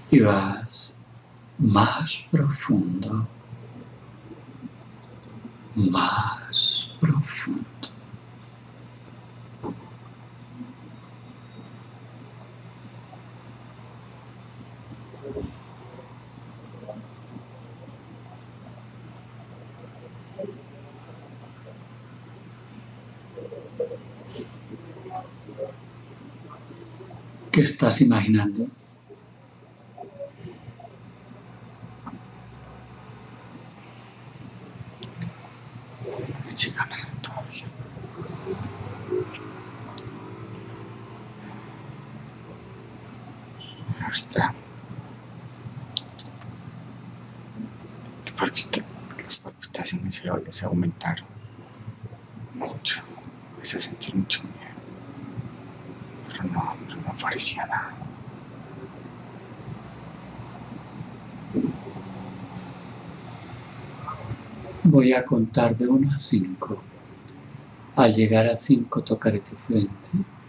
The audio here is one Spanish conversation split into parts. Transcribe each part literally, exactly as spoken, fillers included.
y vas más profundo, más profundo. ¿Qué estás imaginando? Me llega nada todavía. Ahorita palpita, las palpitaciones se, se aumentaron mucho. Empecé a sentir mucho miedo. Pero no, no, no parecía nada. Voy a contar de uno a cinco. Al llegar a cinco tocaré tu frente.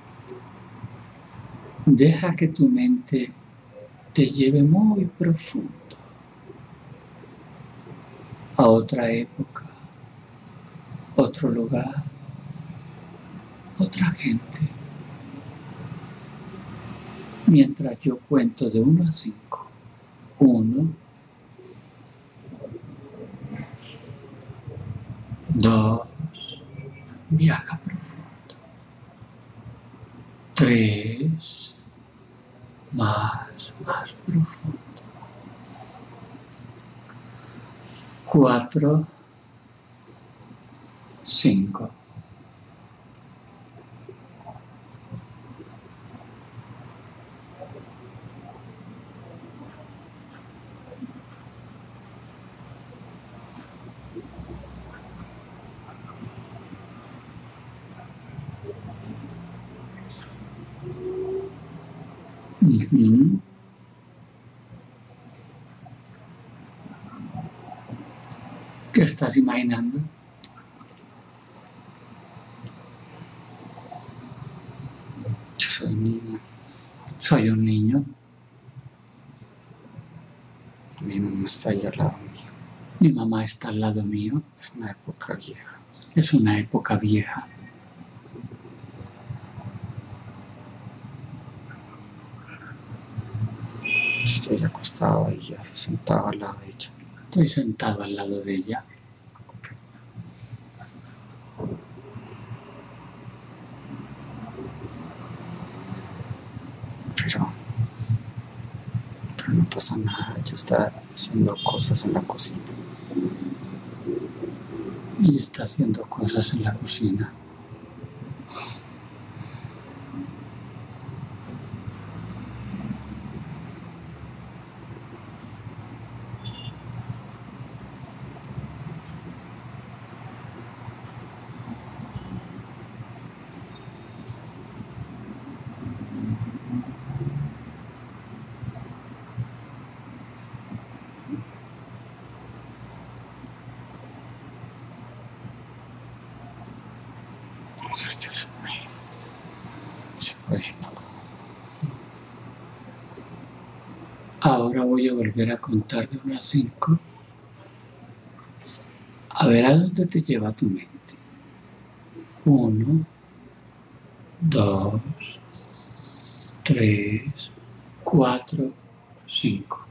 Deja que tu mente te lleve muy profundo a otra época, otro lugar, otra gente. Mientras yo cuento de uno a cinco. Uno, dos, viaja profundo. Tres, más, más profundo. Cuatro, cinco. Uh-huh. ¿Qué estás imaginando? Yo soy un niño. Soy un niño. Mi mamá está ahí al lado mío. Mi mamá está al lado mío. Es una época vieja. Es una época vieja. Estoy acostado ahí, sentado al lado de ella. Estoy sentado al lado de ella. Pero, pero no pasa nada. Ella está haciendo cosas en la cocina. Ella está haciendo cosas en la cocina. Se fue. Se fue todo. Ahora voy a volver a contar de uno a cinco. A ver a dónde te lleva tu mente. Uno, dos, tres, cuatro, cinco.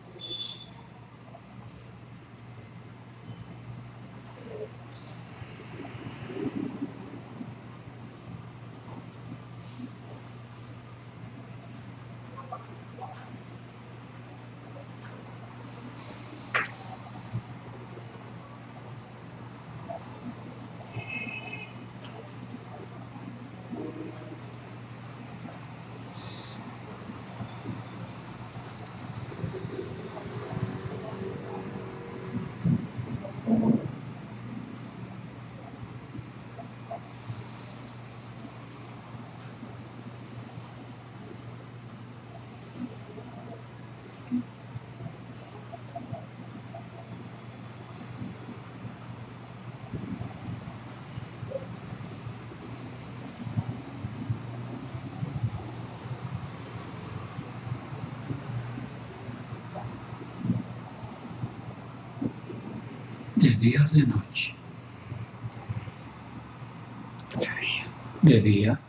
día o de noche? De día. De día.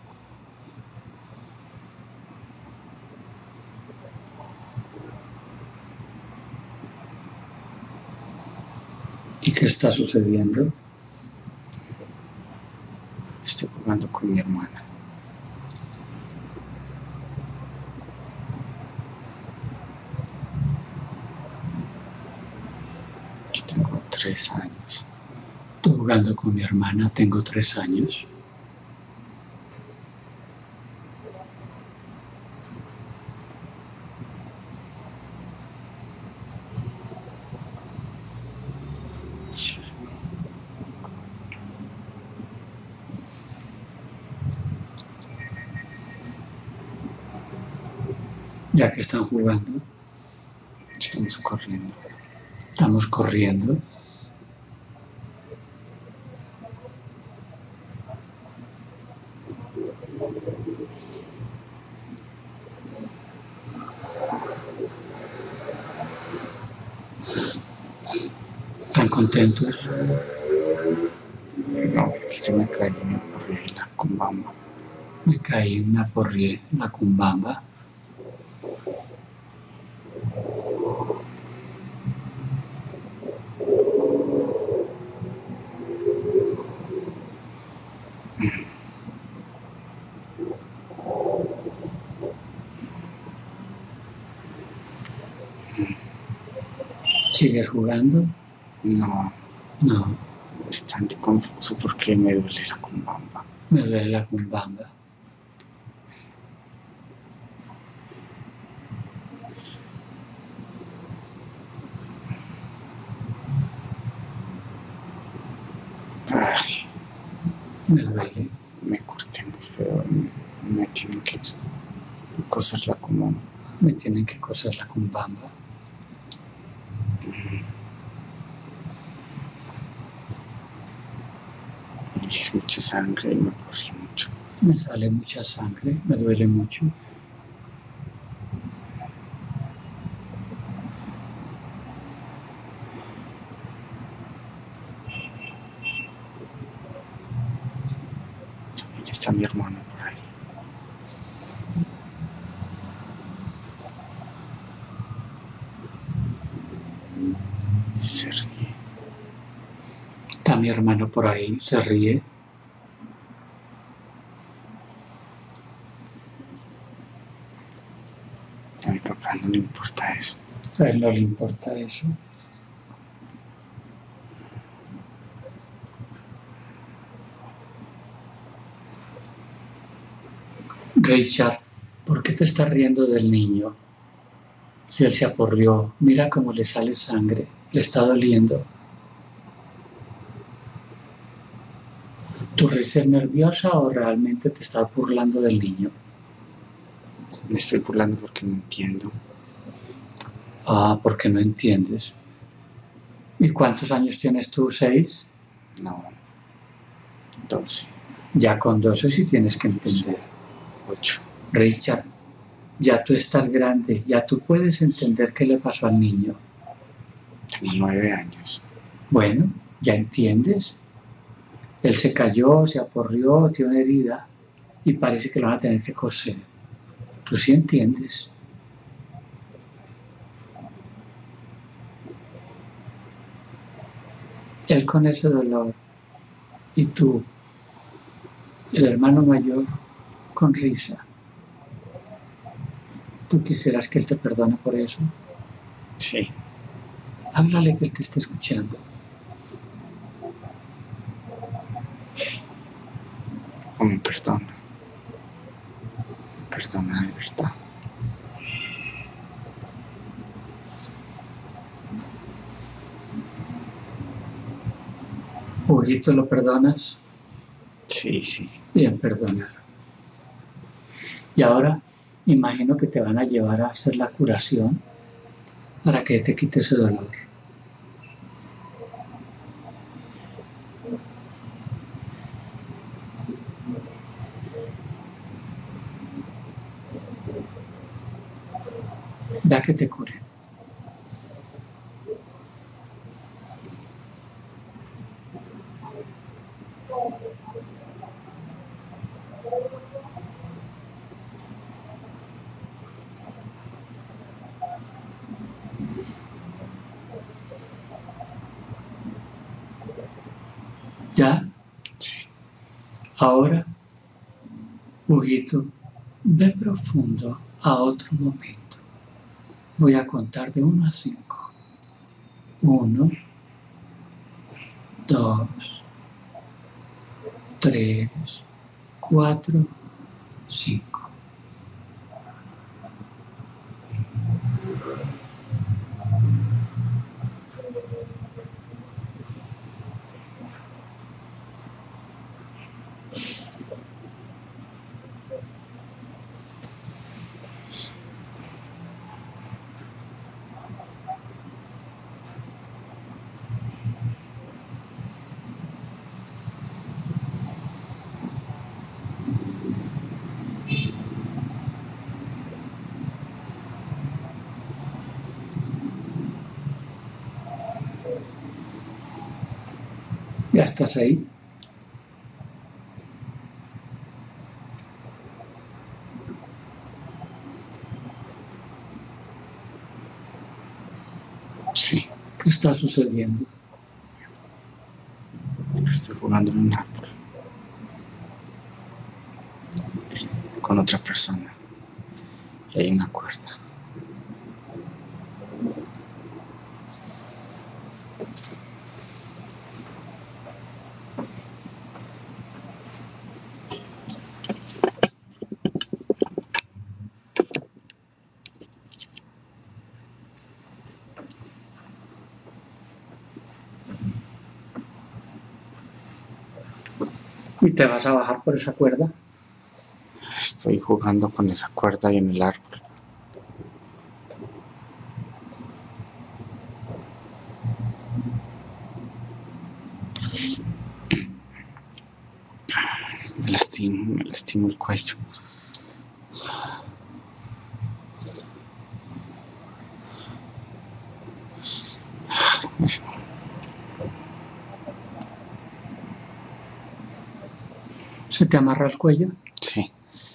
¿Y qué está sucediendo? Estoy jugando con mi hermana. Yo tengo tres años. Estoy jugando con mi hermana, tengo tres años. Sí. Ya que están jugando, Estamos corriendo. estamos corriendo. ¿Están contentos? No, porque yo me caí y me corrí en la cumbamba. Me caí en una porrie, en la cumbamba. ¿Sigues jugando? No, No, es bastante confuso porque me duele la cumbamba. me duele la cumbamba. Ay, Me duele. me corté muy feo. Me, me tienen que coser la cumbamba. Me tienen que coser la cumbamba. Y mucha sangre y me corrí mucho. Me sale mucha sangre, me duele mucho. También está mi hermano por ahí. Y se ríe. Está mi hermano por ahí, se ríe. A mi papá no le importa eso. A él no le importa eso. Richard, ¿por qué te estás riendo del niño? Si él se aporrió, mira cómo le sale sangre, le está doliendo. ¿Tu risa es nerviosa o realmente te estás burlando del niño? Me estoy burlando porque no entiendo. Ah, porque no entiendes. ¿Y cuántos años tienes tú? ¿Seis? No. Doce. Ya con doce sí tienes que entender. Ocho. Richard, ya tú estás grande, ya tú puedes entender qué le pasó al niño. Tengo nueve años. Bueno, ya entiendes. Él se cayó, se aporrió, tiene una herida y parece que lo van a tener que coser. Tú sí entiendes. Él con ese dolor y tú, el hermano mayor, con risa. ¿Tú quisieras que él te perdone por eso? Sí. Háblale que él te esté escuchando. O me perdona. Me perdona de verdad. Huguito, ¿lo perdonas? Sí, sí. Bien, perdonar. Y ahora imagino que te van a llevar a hacer la curación para que te quite ese dolor. Ve a que te curen. ¿Ya? Sí. Ahora, Huguito, ve profundo a otro momento. Voy a contar de uno a cinco. Uno, dos, tres, cuatro, cinco. ¿Ya estás ahí? Sí. ¿Qué está sucediendo? Estoy jugando en un árbol con otra persona y hay una cuerda. ¿Y te vas a bajar por esa cuerda? Estoy jugando con esa cuerda ahí en el árbol. Me lastimo, me lastimo el cuello. ¿Se te amarra el cuello? Sí.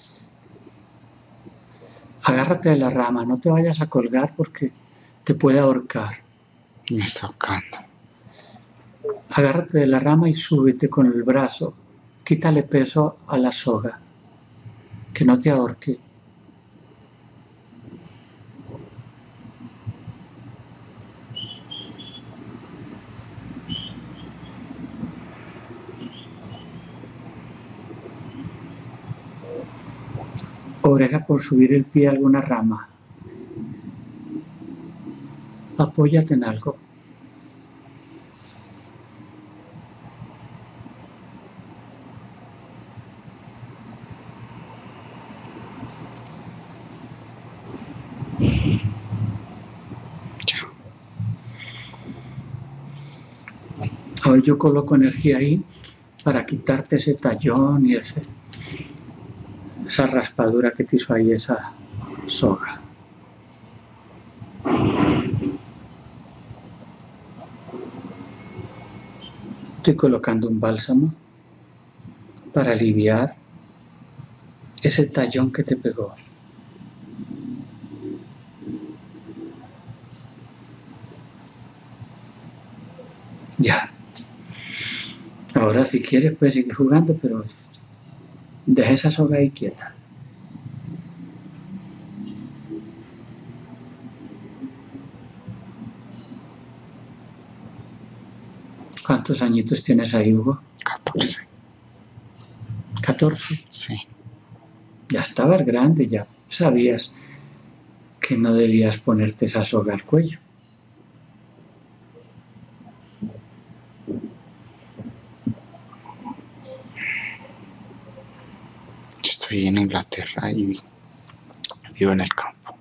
Agárrate de la rama, no te vayas a colgar porque te puede ahorcar. Me está ahorcando. Agárrate de la rama y súbete con el brazo. Quítale peso a la soga. Que no te ahorque. Obrega por subir el pie a alguna rama. Apóyate en algo. Ya. Hoy yo coloco energía ahí para quitarte ese tallón y ese, esa raspadura que te hizo ahí esa soga. Estoy colocando un bálsamo para aliviar ese tallón que te pegó. Ya. Ahora si quieres puedes seguir jugando, pero deja esa soga ahí quieta. ¿Cuántos añitos tienes ahí, Hugo? catorce. ¿catorce? Sí. Ya estabas grande, ya sabías que no debías ponerte esa soga al cuello. Estoy en Inglaterra y vivo en el campo.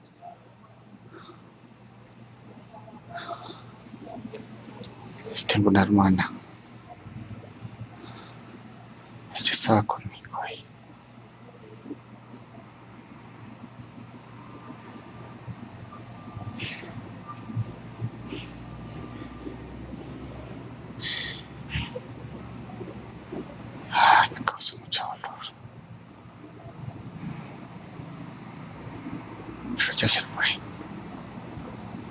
Tengo una hermana. Ella estaba conmigo ahí. Ay, me causó mucho dolor. Pero ya se fue.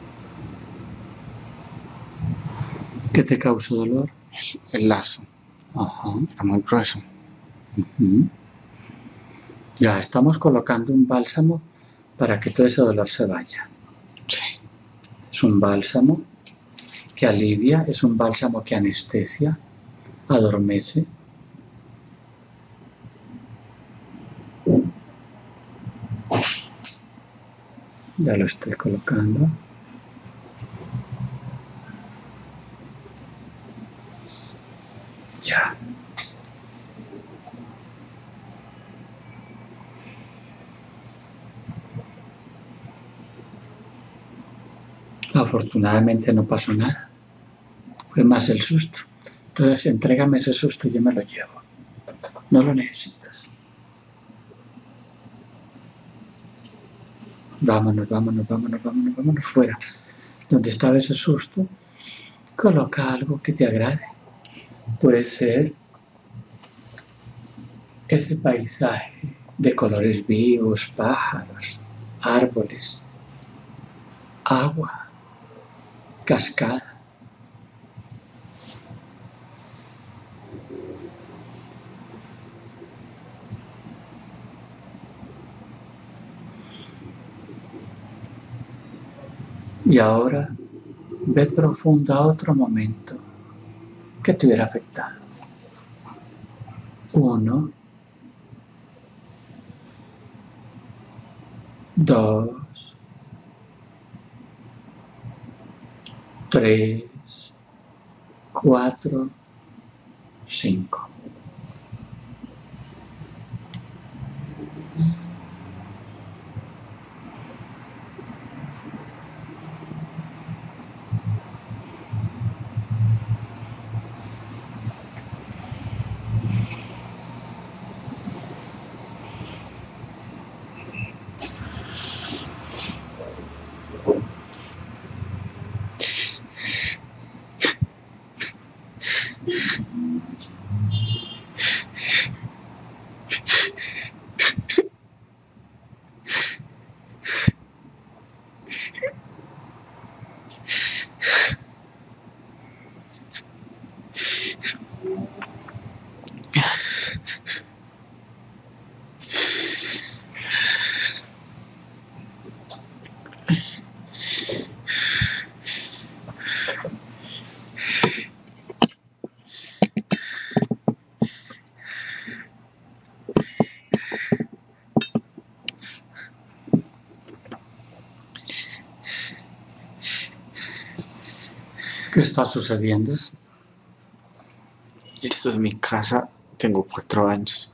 ¿Qué te causó dolor? El, el lazo. Ajá. Era muy grueso. Uh-huh. Ya estamos colocando un bálsamo para que todo ese dolor se vaya. Sí. Es un bálsamo que alivia, es un bálsamo que anestesia, adormece. Ya lo estoy colocando. Ya. Afortunadamente no pasó nada. Fue más el susto. Entonces, entrégame ese susto y yo me lo llevo. No lo necesitas. Vámonos, vámonos, vámonos, vámonos, vámonos fuera. Donde estaba ese susto, coloca algo que te agrade. Puede ser ese paisaje de colores vivos, pájaros, árboles, agua, cascada. Y ahora ve profundo a otro momento que te hubiera afectado. Uno, dos, tres, cuatro, cinco. ¿Qué está sucediendo? Esto es mi casa, tengo cuatro años.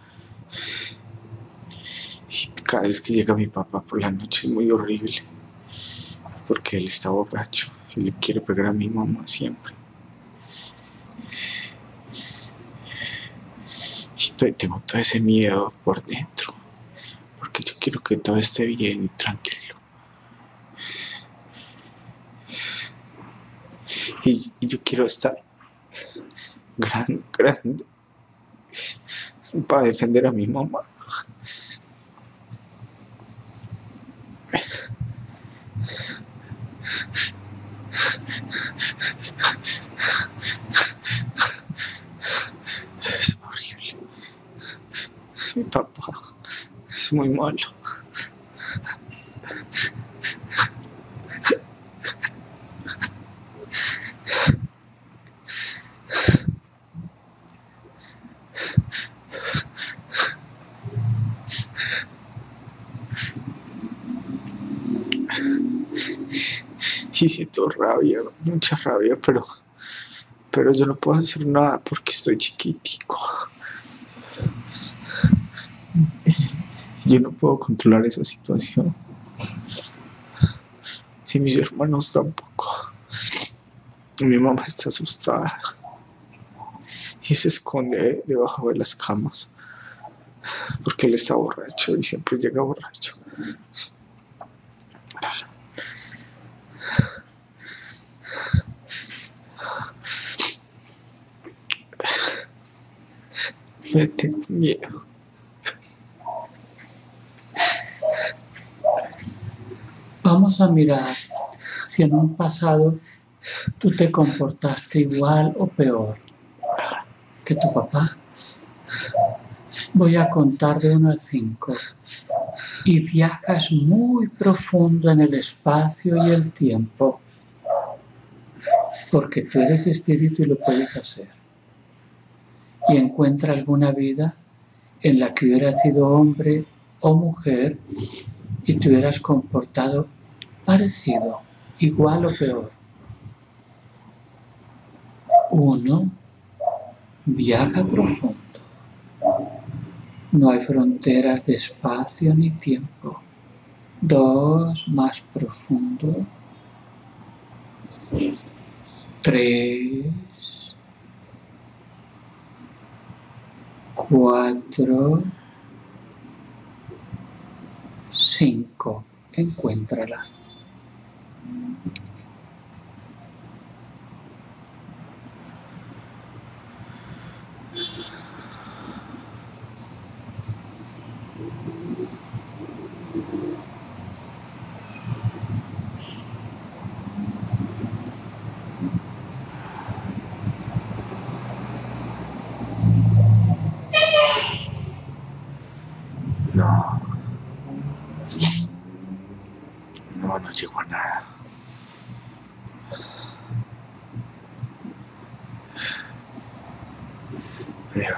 Y cada vez que llega mi papá por la noche es muy horrible. Porque él está borracho y le quiere pegar a mi mamá siempre. Y tengo todo ese miedo por dentro. Porque yo quiero que todo esté bien y tranquilo. Y, y yo quiero estar grande, grande, para defender a mi mamá. Es horrible. Mi papá es muy malo. Y siento rabia, mucha rabia, pero, pero yo no puedo hacer nada porque estoy chiquitico. Yo no puedo controlar esa situación. Y mis hermanos tampoco. Mi mamá está asustada y se esconde debajo de las camas porque él está borracho y siempre llega borracho. Me tengo miedo. Vamos a mirar si en un pasado tú te comportaste igual o peor. que tu papá. Voy a contar de uno a cinco y viajas muy profundo en el espacio y el tiempo, porque tú eres espíritu y lo puedes hacer. Y encuentra alguna vida en la que hubieras sido hombre o mujer y te hubieras comportado parecido, igual o peor. Uno, viaja profundo. No hay fronteras de espacio ni tiempo. Dos, más profundo. Tres. Cuatro. Cinco. Encuéntrala. No. No, no llegó a nada. Pero...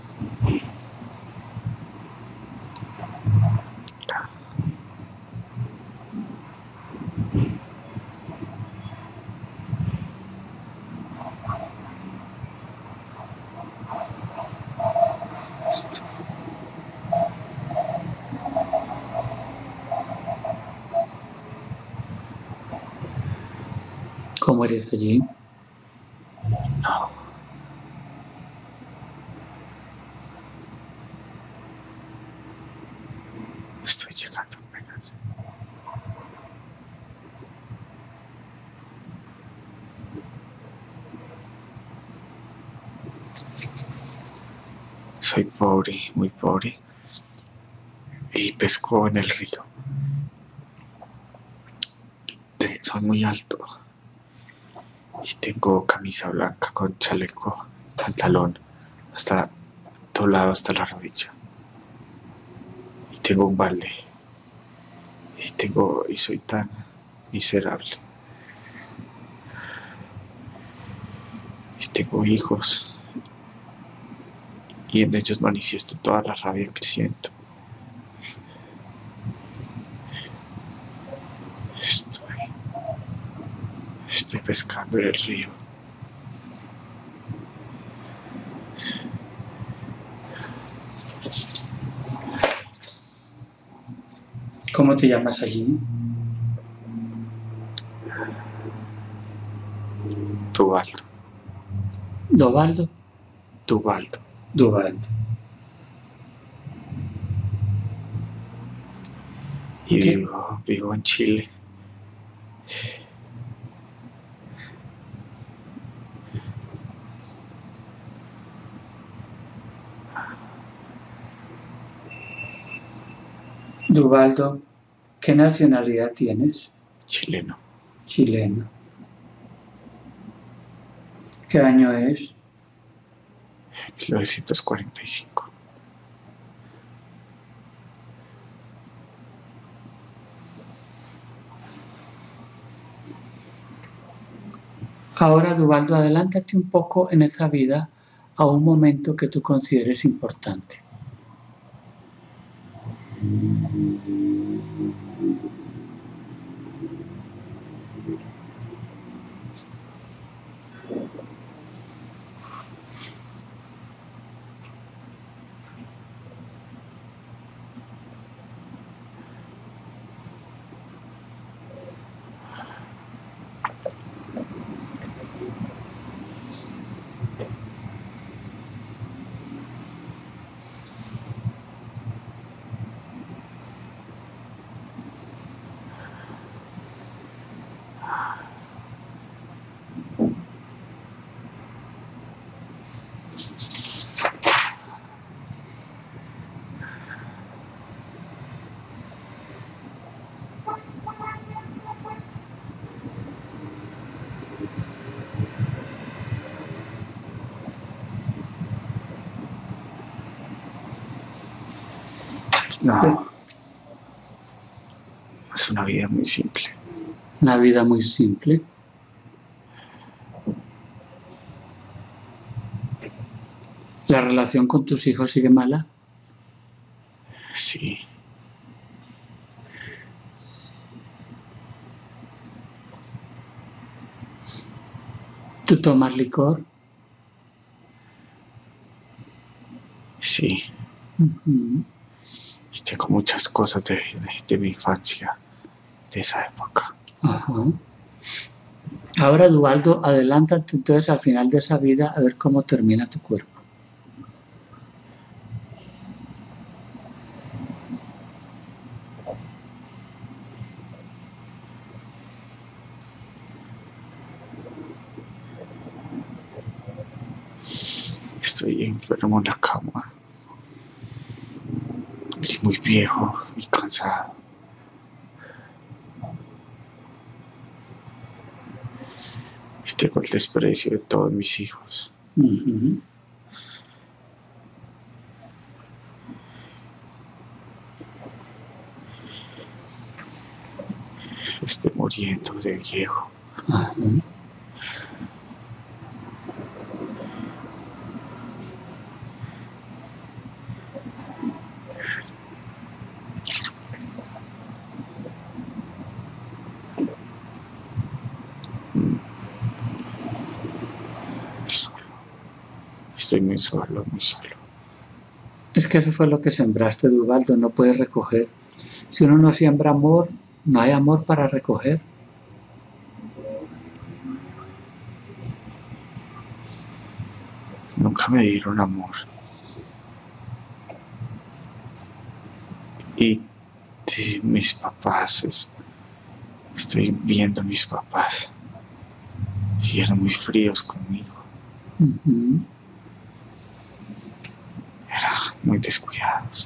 Esto. ¿Cómo eres allí? No. Estoy llegando apenas. Soy pobre, muy pobre. Y pesco en el río. Soy muy alto. Y tengo camisa blanca con chaleco, pantalón, hasta doblado hasta la rodilla. Y tengo un balde. Y tengo, y soy tan miserable. Y tengo hijos. Y en ellos manifiesto toda la rabia que siento. Estoy, estoy pescando en el río. ¿Cómo te llamas allí? Tubaldo. ¿Dobaldo? Tubaldo. Dubaldo. Y ¿Qué? vivo, vivo en Chile. Dubaldo, ¿qué nacionalidad tienes? Chileno. Chileno. ¿Qué año es? mil novecientos cuarenta y cinco. Ahora, Dubaldo, adelántate un poco en esa vida a un momento que tú consideres importante. No, Pues, es una vida muy simple. una vida muy simple. ¿La relación con tus hijos sigue mala? Sí. ¿Tú tomas licor? Sí. Uh-huh. Y tengo muchas cosas de, de, de mi infancia, de esa época. Uh-huh. Ahora, Duvaldo, adelántate entonces al final de esa vida a ver cómo termina tu cuerpo. Estoy enfermo en la cama. Y muy viejo y cansado. Y tengo el desprecio de todos mis hijos. Uh-huh. Estoy muriendo de viejo. Uh-huh. Solo. Estoy muy solo, muy solo. Es que eso fue lo que sembraste, Duvaldo, no puedes recoger. Si uno no siembra amor, no hay amor para recoger. Nunca me dieron amor. Y de mis papás, es, estoy viendo a mis papás. Y eran muy fríos conmigo. Uh-huh. Eran muy descuidados.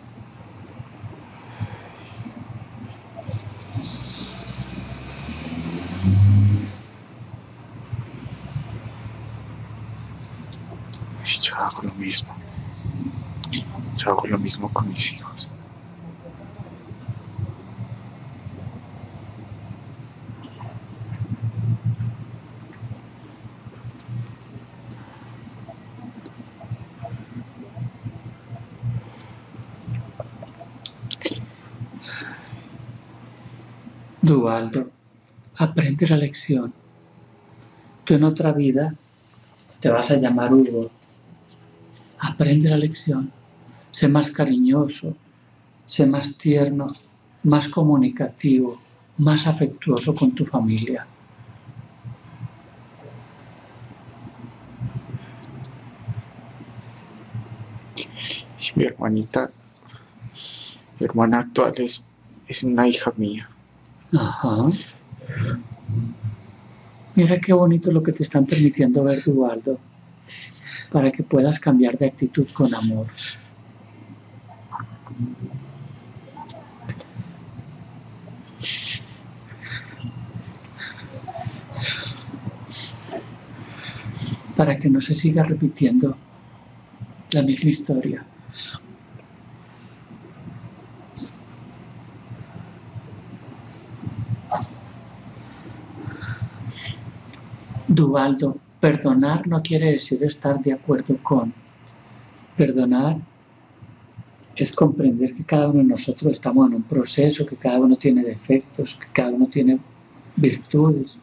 Y yo hago lo mismo. Yo hago lo mismo con mis hijos. Duvaldo, aprende la lección. Tú en otra vida te vas a llamar Hugo. Aprende la lección. Sé más cariñoso, sé más tierno, más comunicativo, más afectuoso con tu familia. Y mi hermanita, mi hermana actual es, es una hija mía. Ajá. Mira qué bonito lo que te están permitiendo ver, Duvaldo, para que puedas cambiar de actitud con amor. Para que no se siga repitiendo la misma historia. Duvaldo, perdonar no quiere decir estar de acuerdo con. Perdonar es comprender que cada uno de nosotros estamos en un proceso, que cada uno tiene defectos, que cada uno tiene virtudes.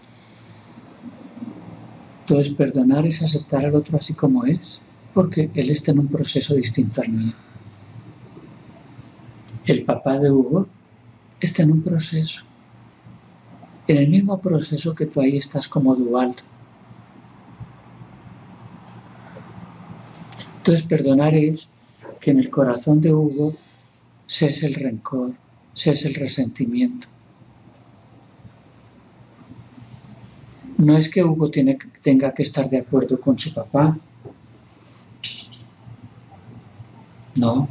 Entonces, perdonar es aceptar al otro así como es, porque él está en un proceso distinto al mío. El papá de Hugo está en un proceso. En el mismo proceso que tú ahí estás como Duvaldo. Entonces, perdonar es que en el corazón de Hugo cese el rencor, cese el resentimiento. No es que Hugo tiene, tenga que estar de acuerdo con su papá. No.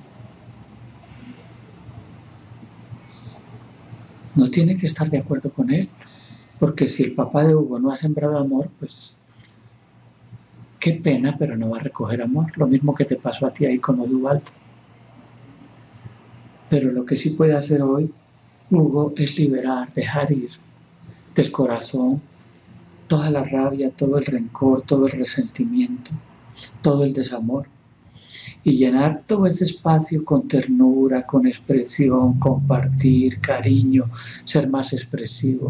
No tiene que estar de acuerdo con él. Porque si el papá de Hugo no ha sembrado amor, pues qué pena, pero no va a recoger amor. Lo mismo que te pasó a ti ahí como Duvaldo. Pero lo que sí puede hacer hoy, Hugo, es liberar, dejar ir del corazón toda la rabia, todo el rencor, todo el resentimiento, todo el desamor, y llenar todo ese espacio con ternura, con expresión, compartir, cariño, ser más expresivo.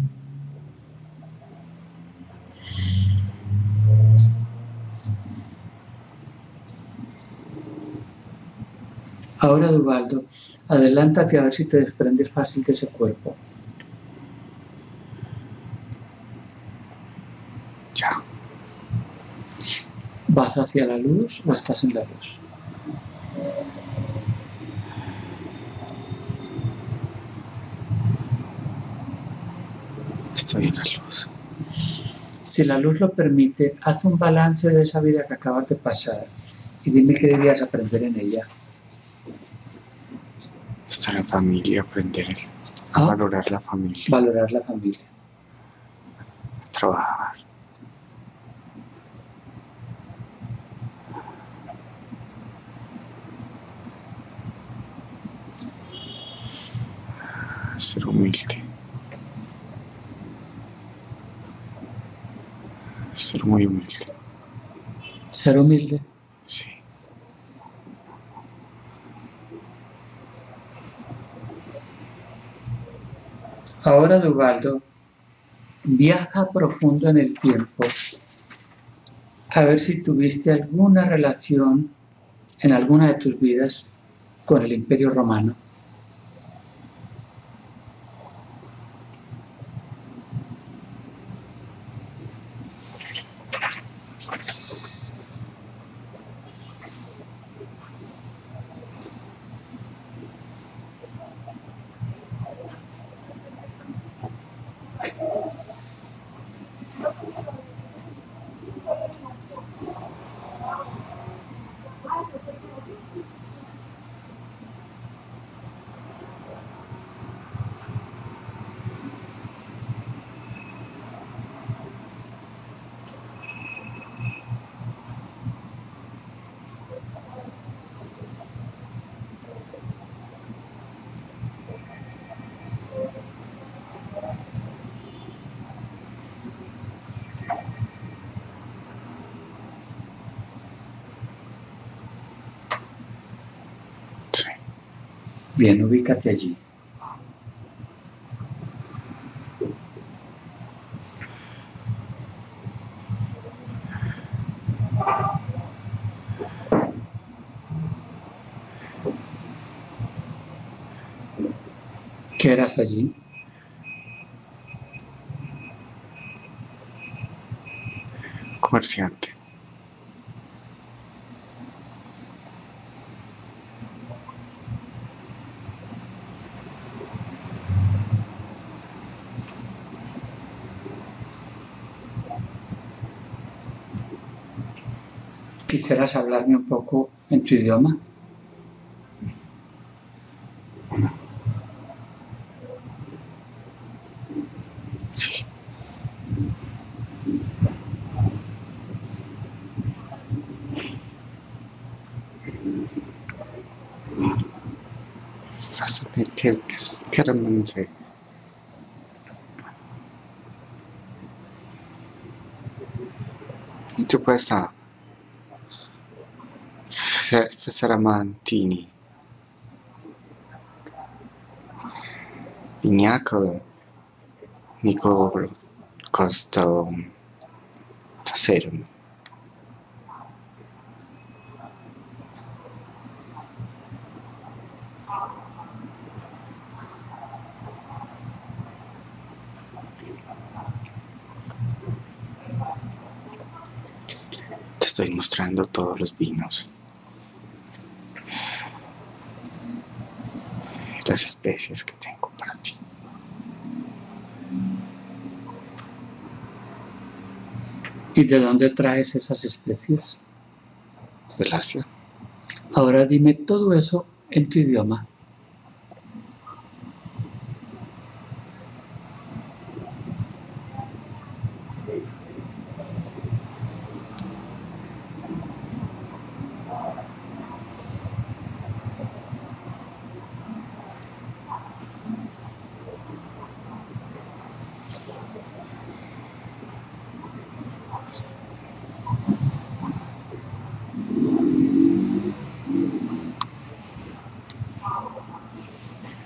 Ahora, Duvaldo, adelántate a ver si te desprendes fácil de ese cuerpo. Ya. ¿Vas hacia la luz o estás en la luz? Estoy en la luz. Si la luz lo permite, haz un balance de esa vida que acabas de pasar y dime qué debías aprender en ella. Estar en familia, aprender a ¿Ah? valorar la familia. Valorar la familia. Trabajar. Ser humilde. Ser muy humilde. Ser humilde. Sí. Ahora, Duvaldo, viaja profundo en el tiempo a ver si tuviste alguna relación en alguna de tus vidas con el Imperio Romano. Sí. Bien, ubícate allí. ¿Qué eras allí? Comerciante. ¿Quisieras hablarme un poco en tu idioma? Sí. Fascinating. Chiaramente. Tu questa Fesseramantini. Vignaco Nico Costo Facerum. Te estoy mostrando todos los vinos. Las especias que tengo para ti. ¿Y de dónde traes esas especies? Del Asia. Ahora dime todo eso en tu idioma.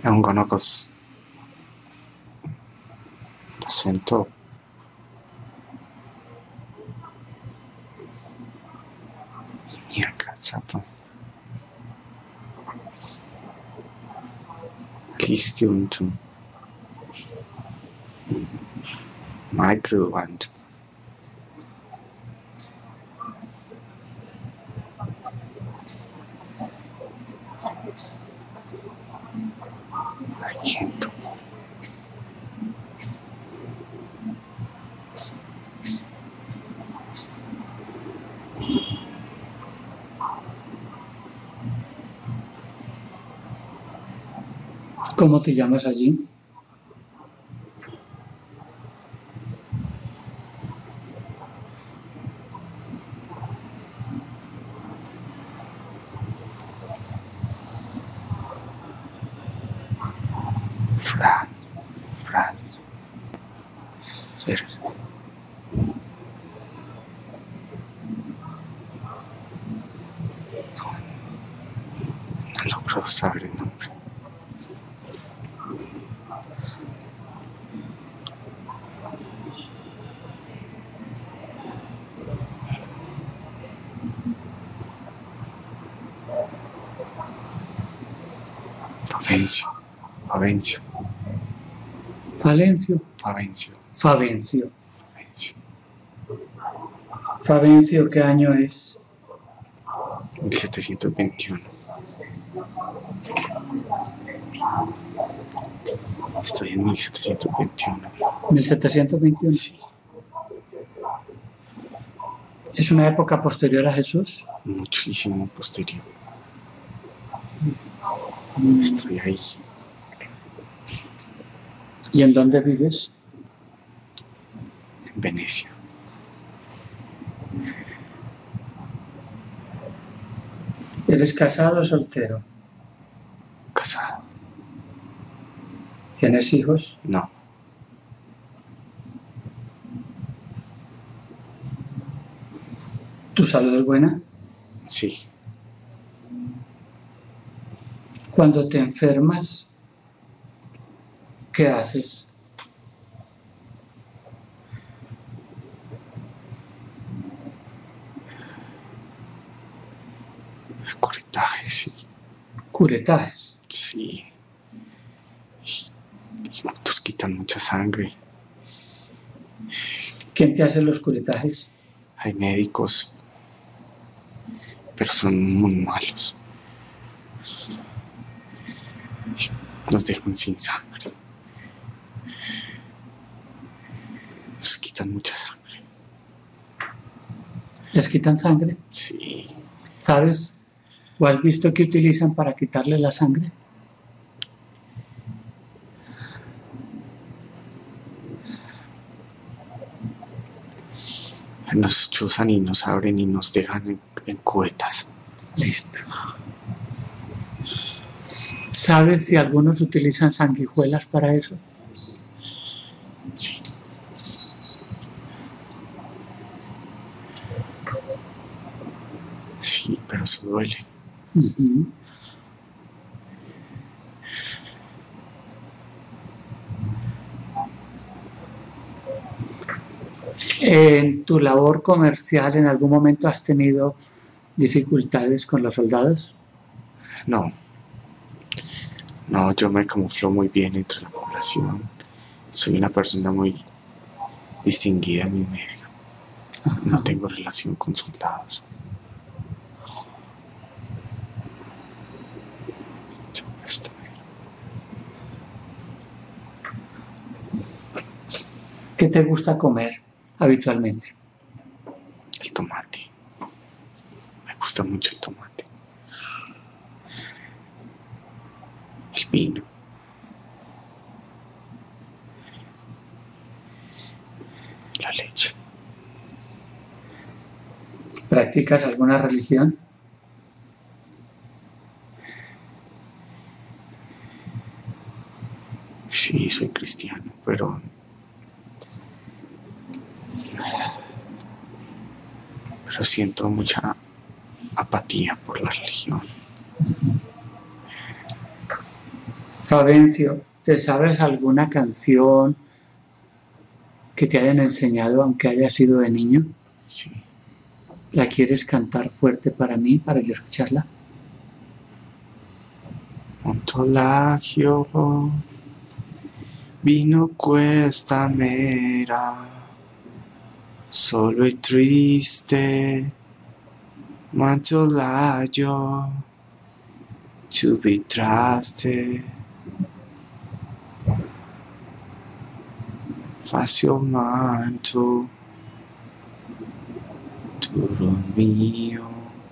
Angonocos acento Mierda, Sato Listiuntum Migrant I can't. ¿Cómo te llamas allí? Fran, Fran, Fer. No, no logro saber el nombre. Favencio, Favencio, Falencio. Favencio, Favencio. Favencio. Favencio, ¿qué año es? mil setecientos veintiuno. Estoy en mil setecientos veintiuno. mil setecientos veintiuno. Sí, ¿Es una época posterior a Jesús? muchísimo posterior. Estoy ahí. ¿Y en dónde vives? En Venecia. ¿Eres casado o soltero? Casado. ¿Tienes hijos? No. ¿Tu salud es buena? Sí. Cuando te enfermas, ¿qué haces? Curetaje, sí. Curetajes. Sí. Y, y nos quitan mucha sangre. ¿Quién te hace los curetajes? Hay médicos, pero son muy malos. Nos dejan sin sangre. Nos quitan mucha sangre. ¿Les quitan sangre? Sí. ¿Sabes? ¿O has visto qué utilizan para quitarle la sangre? Nos chuzan y nos abren y nos dejan en, en cubetas. Listo. ¿Sabes si algunos utilizan sanguijuelas para eso? Sí. Sí, pero se duele. Uh-huh. ¿En tu labor comercial en algún momento has tenido dificultades con los soldados? No. No, yo me camuflo muy bien entre la población. Soy una persona muy distinguida en mi medio. No tengo relación con soldados. Esto. ¿Qué te gusta comer habitualmente? El tomate. Me gusta mucho el tomate. El vino. La leche. ¿Practicas alguna religión? Sí, soy cristiano, pero pero siento mucha apatía por la religión. Favencio, ¿te sabes alguna canción que te hayan enseñado aunque haya sido de niño? Sí. ¿La quieres cantar fuerte para mí, para yo escucharla? Montolagio vino questa mera, solo y triste, Montolagio, subitraste, facio manto, duro mío.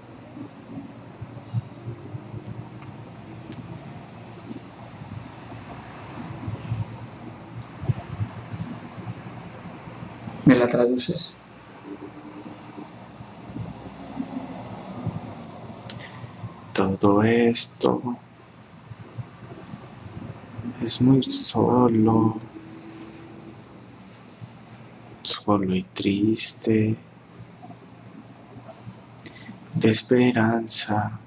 ¿Me la traduces? Todo esto es muy solo, solo y triste, de esperanza.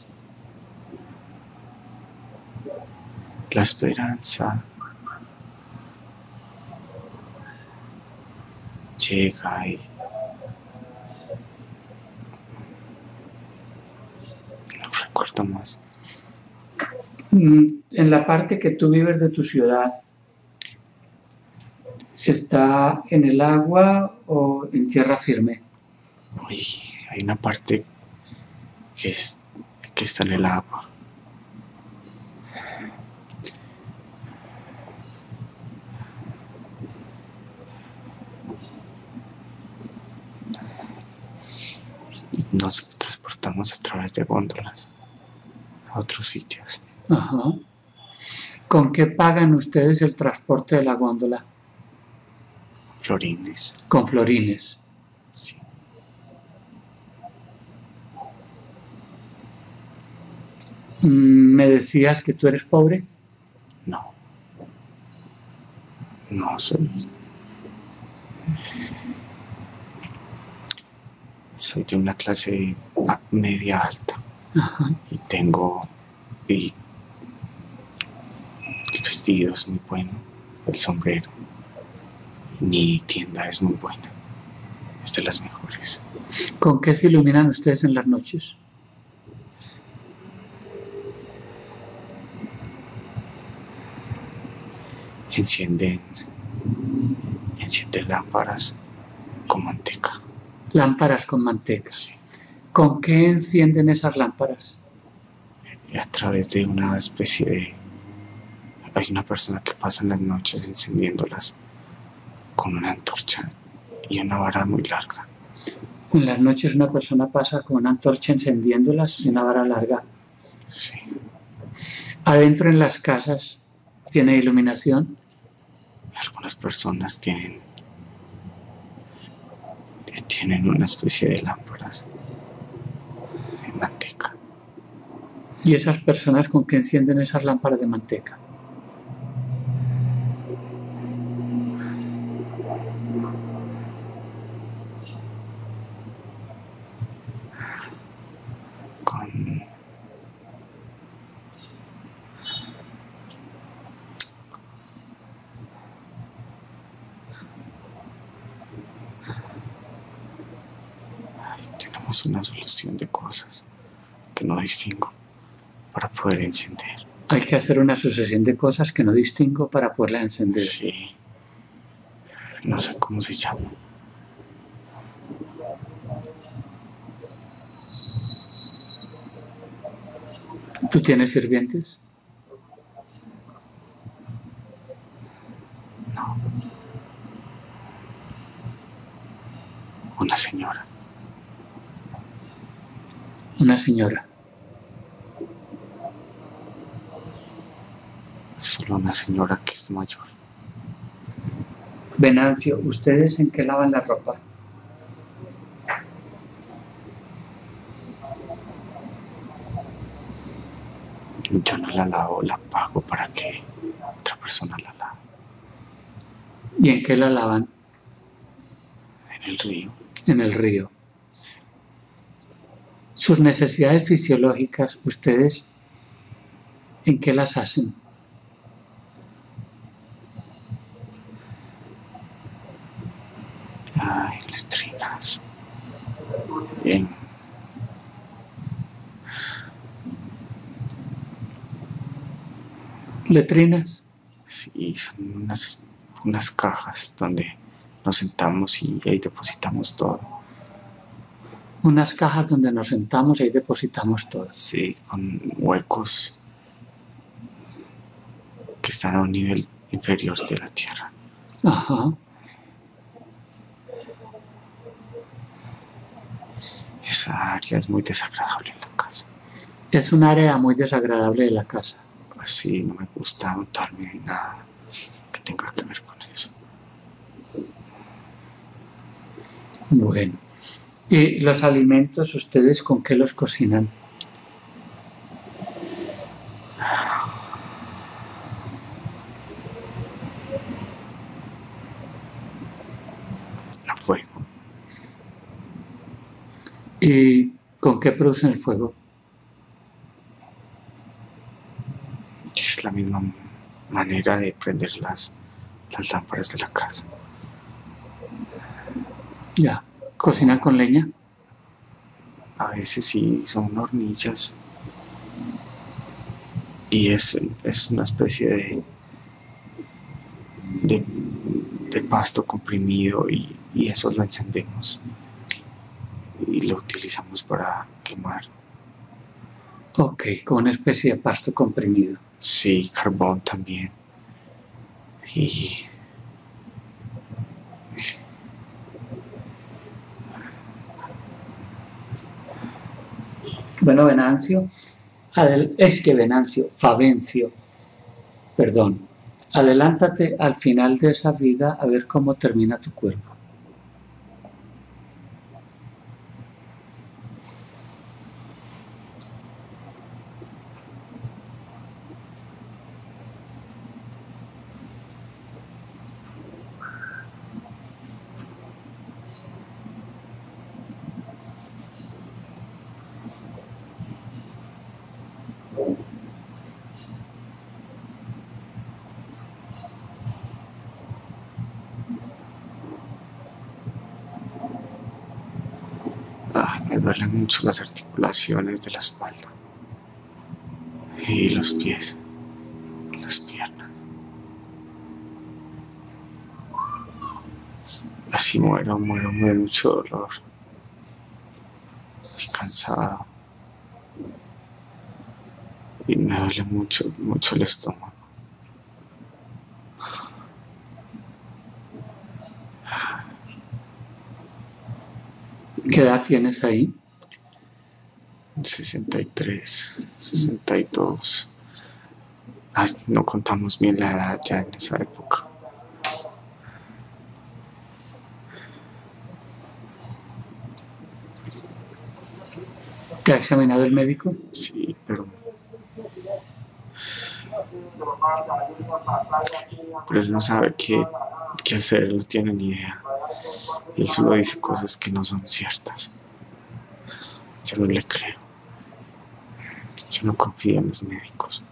La esperanza llega y no recuerdo más. En la parte que tú vives de tu ciudad, ¿está en el agua o en tierra firme? Uy, hay una parte que, es, que está en el agua. Nos transportamos a través de góndolas a otros sitios. Ajá. ¿Con qué pagan ustedes el transporte de la góndola? Florines. Con florines. Sí. ¿Me decías que tú eres pobre? No. No soy. Soy de una clase media alta. Ajá. Y tengo. Y el vestido es muy bueno. El sombrero. Mi tienda es muy buena. Es de las mejores. ¿Con qué se iluminan ustedes en las noches? Encienden. Encienden lámparas con manteca. Lámparas con manteca. Sí. ¿Con qué encienden esas lámparas? Y a través de una especie de... Hay una persona que pasa en las noches encendiéndolas con una antorcha y una vara muy larga. En las noches una persona pasa con una antorcha encendiéndolas y una vara larga. Sí. Adentro en las casas, ¿tiene iluminación? Algunas personas tienen... Tienen una especie de lámparas en manteca. ¿Y esas personas con qué encienden esas lámparas de manteca? Con... Ay, tenemos una solución de cosas que no distingo para poder encender. Hay que hacer una sucesión de cosas que no distingo para poderla encender. Sí. No sé cómo se llama. ¿Tú tienes sirvientes? No. Una señora. Una señora. Solo una señora que es mayor. Venancio, ¿ustedes en qué lavan la ropa? Yo no la lavo, la pago para que otra persona la lave. ¿Y en qué la lavan? En el río. En el río. Sus necesidades fisiológicas, ¿ustedes en qué las hacen? ¿Letrinas? Sí, son unas, unas cajas donde nos sentamos y ahí depositamos todo. Unas cajas donde nos sentamos y ahí depositamos todo. Sí, con huecos que están a un nivel inferior de la tierra. Ajá. Esa área es muy desagradable en la casa. Es un área muy desagradable de la casa. Así no me gusta untarme de nada que tenga que ver con eso. Bueno. ¿Y los alimentos, ustedes con qué los cocinan? A fuego. ¿Y con qué producen el fuego? Es la misma manera de prender las, las lámparas de la casa. Ya. ¿Cocinan con leña? A veces sí son hornillas y es, es una especie de, de, de pasto comprimido y, y eso lo encendemos y lo utilizamos para quemar. Ok, con una especie de pasto comprimido. Sí, carbón también. Y Bueno, Venancio, adel- es que Venancio, Favencio, perdón, adelántate al final de esa vida a ver cómo termina tu cuerpo. ah, me duelen mucho las articulaciones de la espalda y los pies, las piernas. Así muero, muero, muero, mucho dolor. Estoy cansado. Y me duele mucho, mucho el estómago. ¿Qué edad tienes ahí? sesenta y tres, sesenta y dos. Ay, no contamos bien la edad ya en esa época. ¿Te ha examinado el médico? Sí, pero... Pero él no sabe qué, qué hacer, él no tiene ni idea. Él solo dice cosas que no son ciertas. Yo no le creo. Yo no confío en los médicos.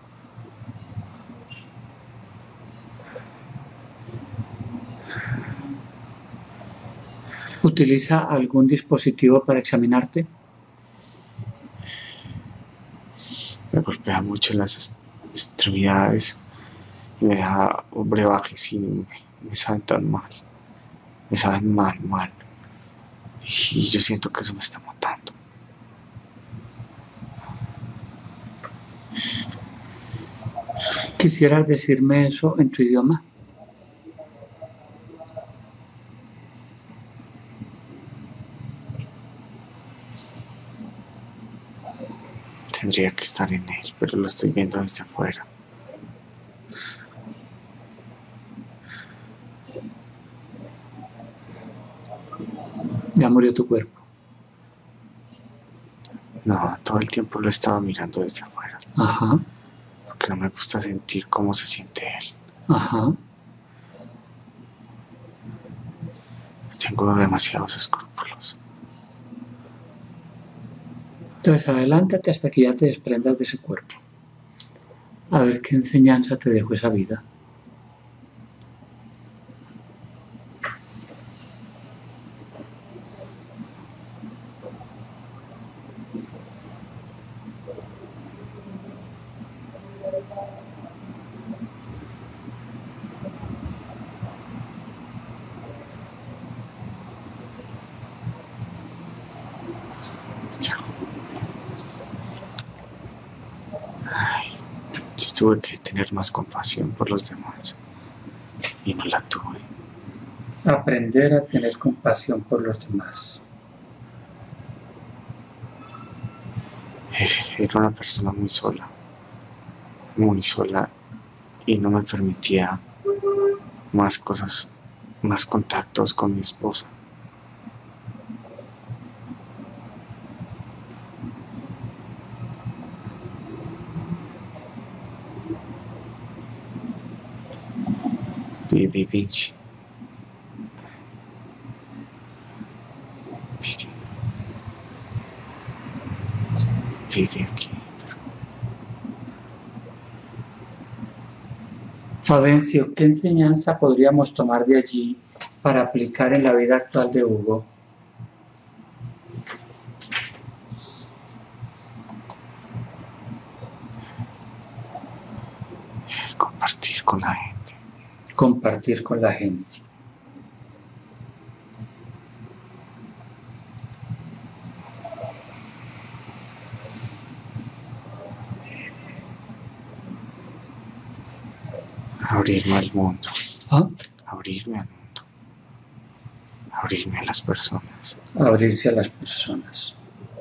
¿Utiliza algún dispositivo para examinarte? Me golpea mucho las extremidades y me da brebajes y me, me saben tan mal. Me saben mal, mal. Y yo siento que eso me está matando. ¿Quisieras decirme eso en tu idioma? Tendría que estar en él, pero lo estoy viendo desde afuera. Ya murió tu cuerpo. No, todo el tiempo lo estaba mirando desde afuera. Ajá. Porque no me gusta sentir cómo se siente él. Ajá. Tengo demasiados escrúpulos. Entonces adelántate hasta que ya te desprendas de ese cuerpo. A ver qué enseñanza te dejó esa vida. Yo tuve que tener más compasión por los demás y no la tuve. Aprender a tener compasión por los demás. Era una persona muy sola, muy sola, y no me permitía más cosas, más contactos con mi esposa. Vidi Vinci. Vidi. Vidi aquí. Favencio, ¿qué enseñanza podríamos tomar de allí para aplicar en la vida actual de Hugo? Compartir con la gente. Compartir con la gente. Abrirme al mundo. ¿Ah? Abrirme al mundo. Abrirme a las personas. Abrirse a las personas.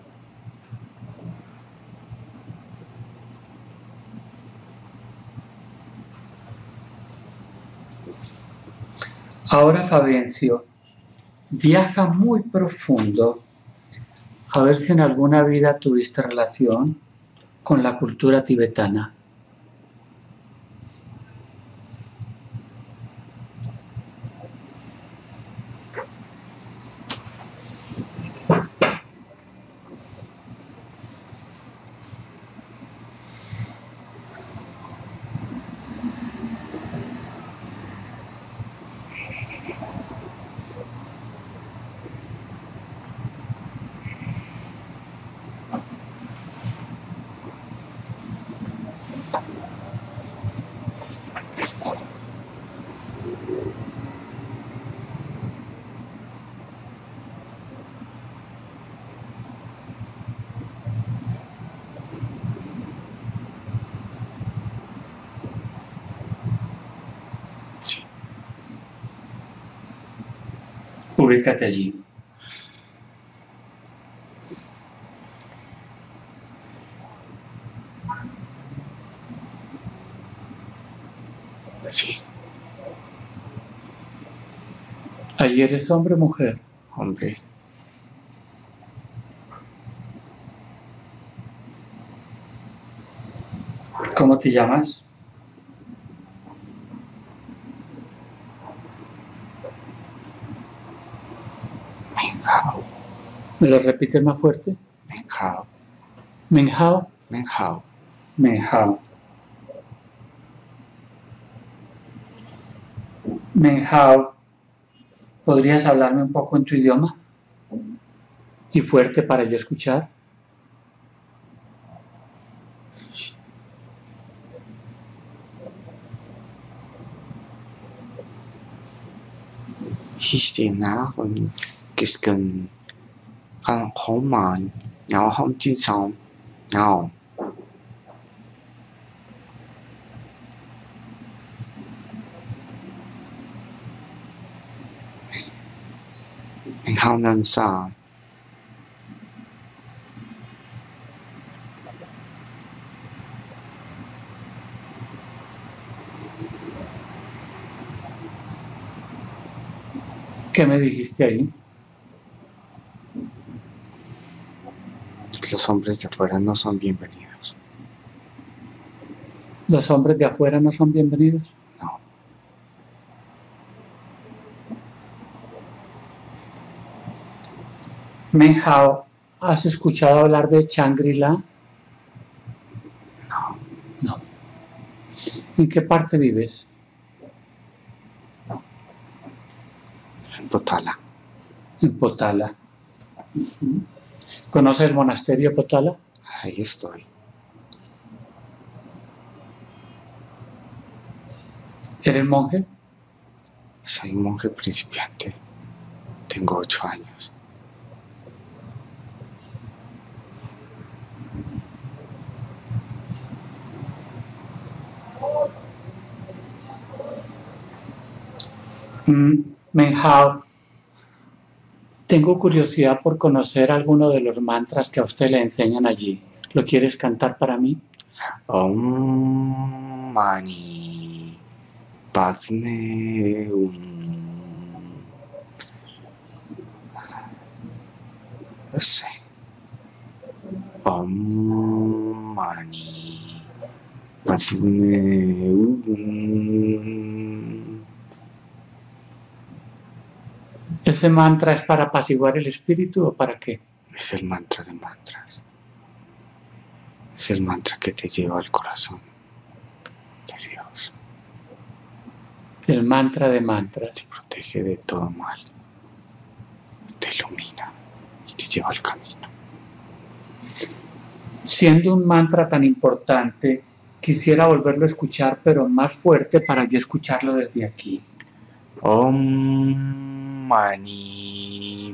Ahora, Favencio, viaja muy profundo a ver si en alguna vida tuviste relación con la cultura tibetana. Sí. Ubícate allí. Sí. ¿Allí eres hombre o mujer? Hombre. ¿Cómo te llamas? Menhao. ¿Me lo repites más fuerte? Menhao. Menhao. Menhao. Menhao. Menhao, ¿podrías hablarme un poco en tu idioma? Y fuerte para yo escuchar. Hít tiền áo còn cái cần con khó mà nhau không chín xong nhau. Mình không nên sợ. ¿Qué me dijiste ahí? Los hombres de afuera no son bienvenidos. ¿Los hombres de afuera no son bienvenidos? No. Menhao, ¿has escuchado hablar de Shangri-La? No. No. ¿En qué parte vives? En Potala. En Potala. ¿Conoces el monasterio Potala? Ahí estoy. ¿Eres monje? Soy monje principiante. Tengo ocho años. Mm, Menhao, tengo curiosidad por conocer alguno de los mantras que a usted le enseñan allí. ¿Lo quieres cantar para mí? Om Mani Padme Hum. Ese. Om Mani Padme Hum. ¿Ese mantra es para apaciguar el espíritu o para qué? Es el mantra de mantras. Es el mantra que te lleva al corazón de Dios. El mantra de mantras. Te protege de todo mal. Te ilumina y te lleva al camino. Siendo un mantra tan importante, quisiera volverlo a escuchar, pero más fuerte para yo escucharlo desde aquí. Om Mani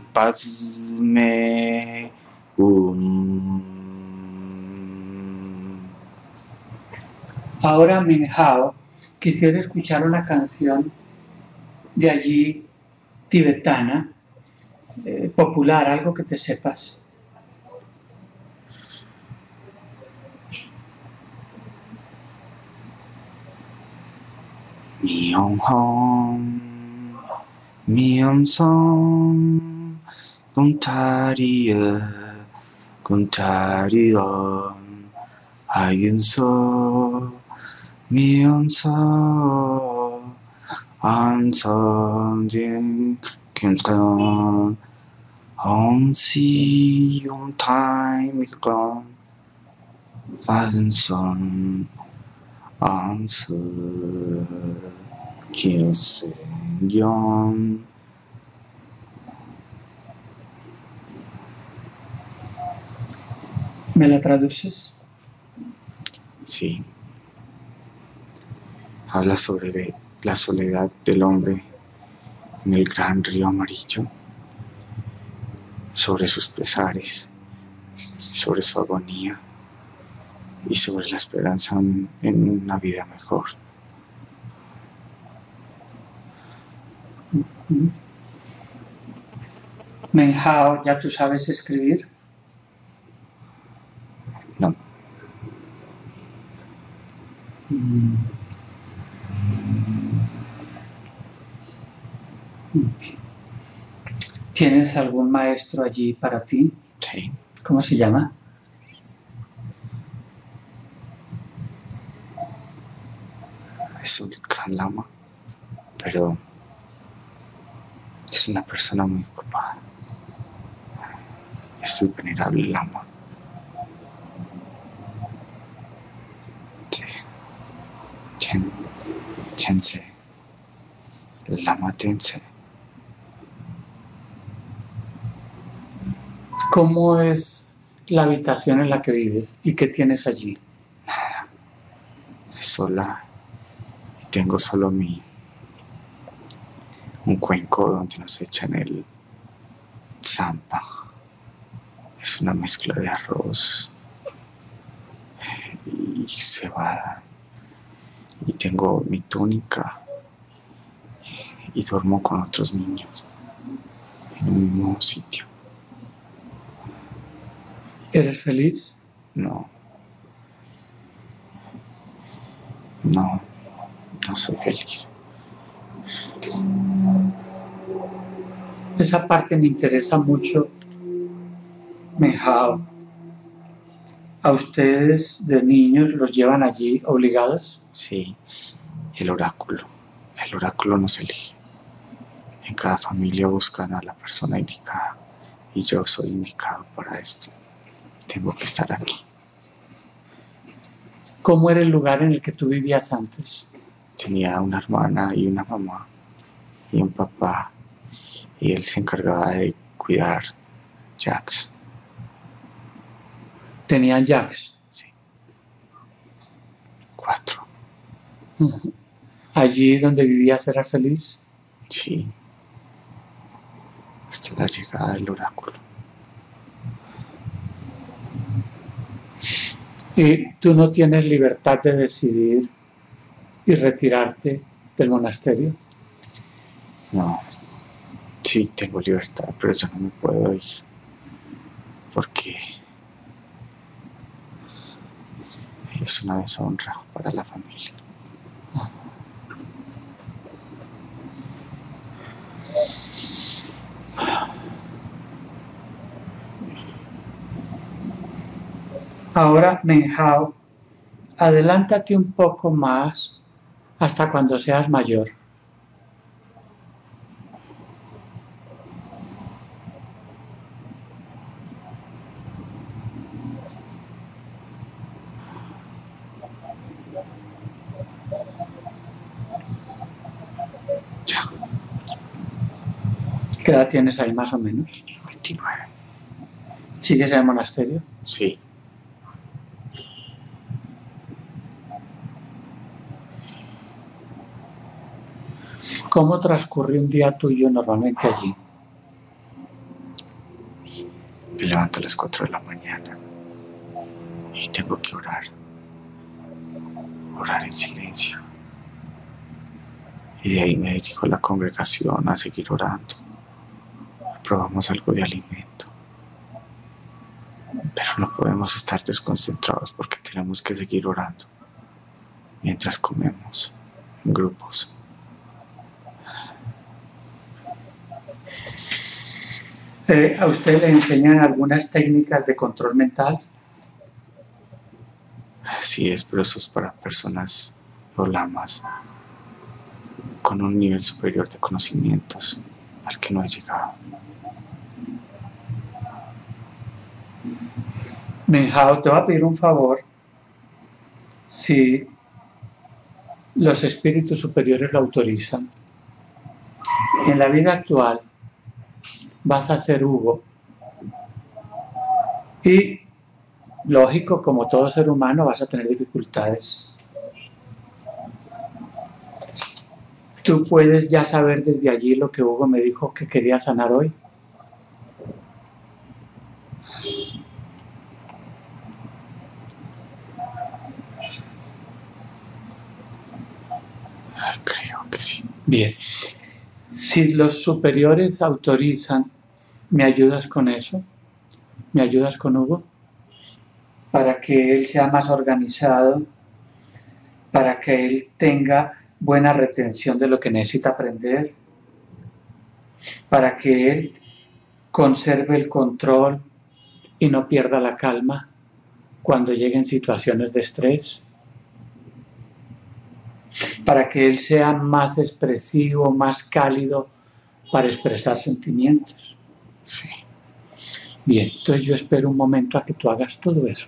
Padme Hum. Ahora, Menhao, quisiera escuchar una canción de allí tibetana, eh, popular, algo que te sepas. Myung Hom, Myung Song, Guntaria, Guntaria, Ayun So, Myung So, An Song Jing, Kim Kang, Hong Si Yung Tai Mi Kang, Fan Son, An Su, Kim Se Yong. ¿Me la traduces? Sí. Habla sobre la soledad del hombre en el gran río amarillo, sobre sus pesares, sobre su agonía y sobre la esperanza en, en una vida mejor. Menhao, ¿ya tú sabes escribir? No. Mm. ¿Tienes algún maestro allí para ti? Sí. ¿Cómo se llama? Es un gran lama, pero es una persona muy ocupada. Es el venerable lama. Sí. Chen, Chense. Lama Tense. ¿Cómo es la habitación en la que vives y qué tienes allí? Es sola y tengo solo mi un cuenco donde nos echan el zampa. Es una mezcla de arroz y cebada. Y tengo mi túnica y duermo con otros niños en el mismo sitio. ¿Eres feliz? No. No, no soy feliz. Esa parte me interesa mucho, Menhao. ¿A ustedes de niños los llevan allí obligados? Sí, el oráculo. El oráculo nos elige. En cada familia buscan a la persona indicada y yo soy indicado para esto. Tengo que estar aquí. ¿Cómo era el lugar en el que tú vivías antes? Tenía una hermana y una mamá y un papá y él se encargaba de cuidar Jax. ¿Tenían Jax? Sí. Cuatro. Uh-huh. ¿Allí donde vivías eras feliz? Sí. Hasta la llegada del oráculo. ¿Y tú no tienes libertad de decidir y retirarte del monasterio? No, sí tengo libertad, pero yo no me puedo ir porque es una deshonra para la familia. Ahora, Menhao, adelántate un poco más hasta cuando seas mayor. Ya. ¿Qué edad tienes ahí más o menos? veintinueve. ¿Sigues en el monasterio? Sí. ¿Cómo transcurre un día tuyo normalmente allí? Me levanto a las cuatro de la mañana y tengo que orar. Orar en silencio. Y de ahí me dirijo a la congregación a seguir orando. Probamos algo de alimento. Pero no podemos estar desconcentrados porque tenemos que seguir orando mientras comemos en grupos. Eh, ¿A usted le enseñan algunas técnicas de control mental? Así es, pero eso es para personas o lamas con un nivel superior de conocimientos al que no he llegado. Menhao, te voy a pedir un favor. Si los espíritus superiores lo autorizan, en la vida actual vas a ser Hugo. Y, lógico, como todo ser humano, vas a tener dificultades. ¿Tú puedes ya saber desde allí lo que Hugo me dijo que quería sanar hoy? Creo que sí. Bien. Si los superiores autorizan, ¿me ayudas con eso? ¿Me ayudas con Hugo? Para que él sea más organizado, para que él tenga buena retención de lo que necesita aprender, para que él conserve el control y no pierda la calma cuando lleguen situaciones de estrés, para que él sea más expresivo, más cálido para expresar sentimientos. Sí. Bien, entonces yo espero un momento a que tú hagas todo eso.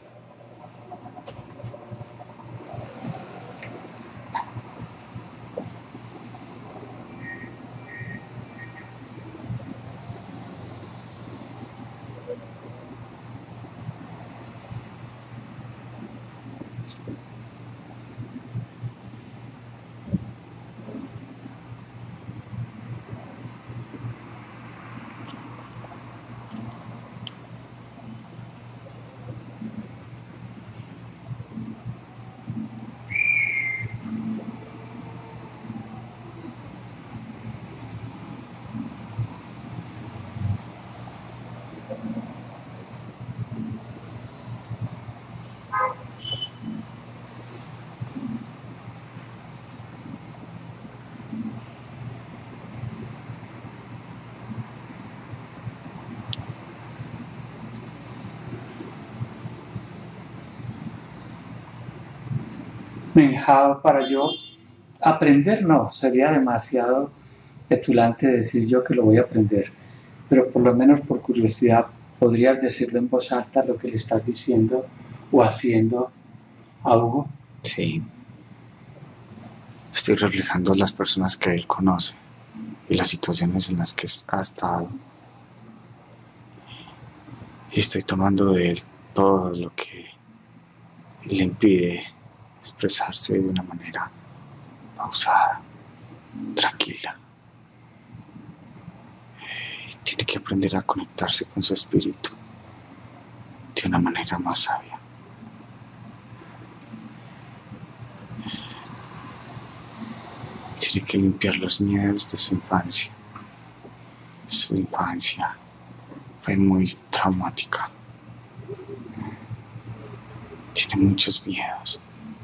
Menhao, para yo aprender, no, sería demasiado petulante decir yo que lo voy a aprender, pero por lo menos por curiosidad podrías decirlo en voz alta lo que le estás diciendo o haciendo a Hugo. Sí. Estoy reflejando las personas que él conoce y las situaciones en las que ha estado. Y estoy tomando de él todo lo que le impide expresarse de una manera pausada, tranquila. Y tiene que aprender a conectarse con su espíritu de una manera más sabia. Sin Tiene que limpiar los miedos de su infancia. Su infancia fue muy traumática. Tiene muchos miedos.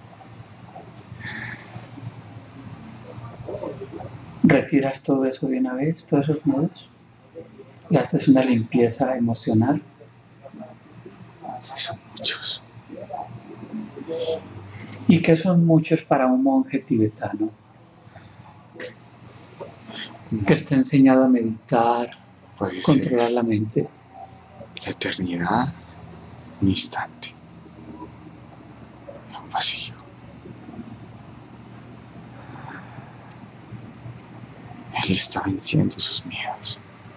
Retiras todo eso de una vez, todos esos miedos. Le haces una limpieza emocional. Son muchos. ¿Y qué son muchos para un monje tibetano? Que está enseñado a meditar, Puede controlar ser la mente. la eternidad, un instante, un vacío. Él está venciendo sus miedos.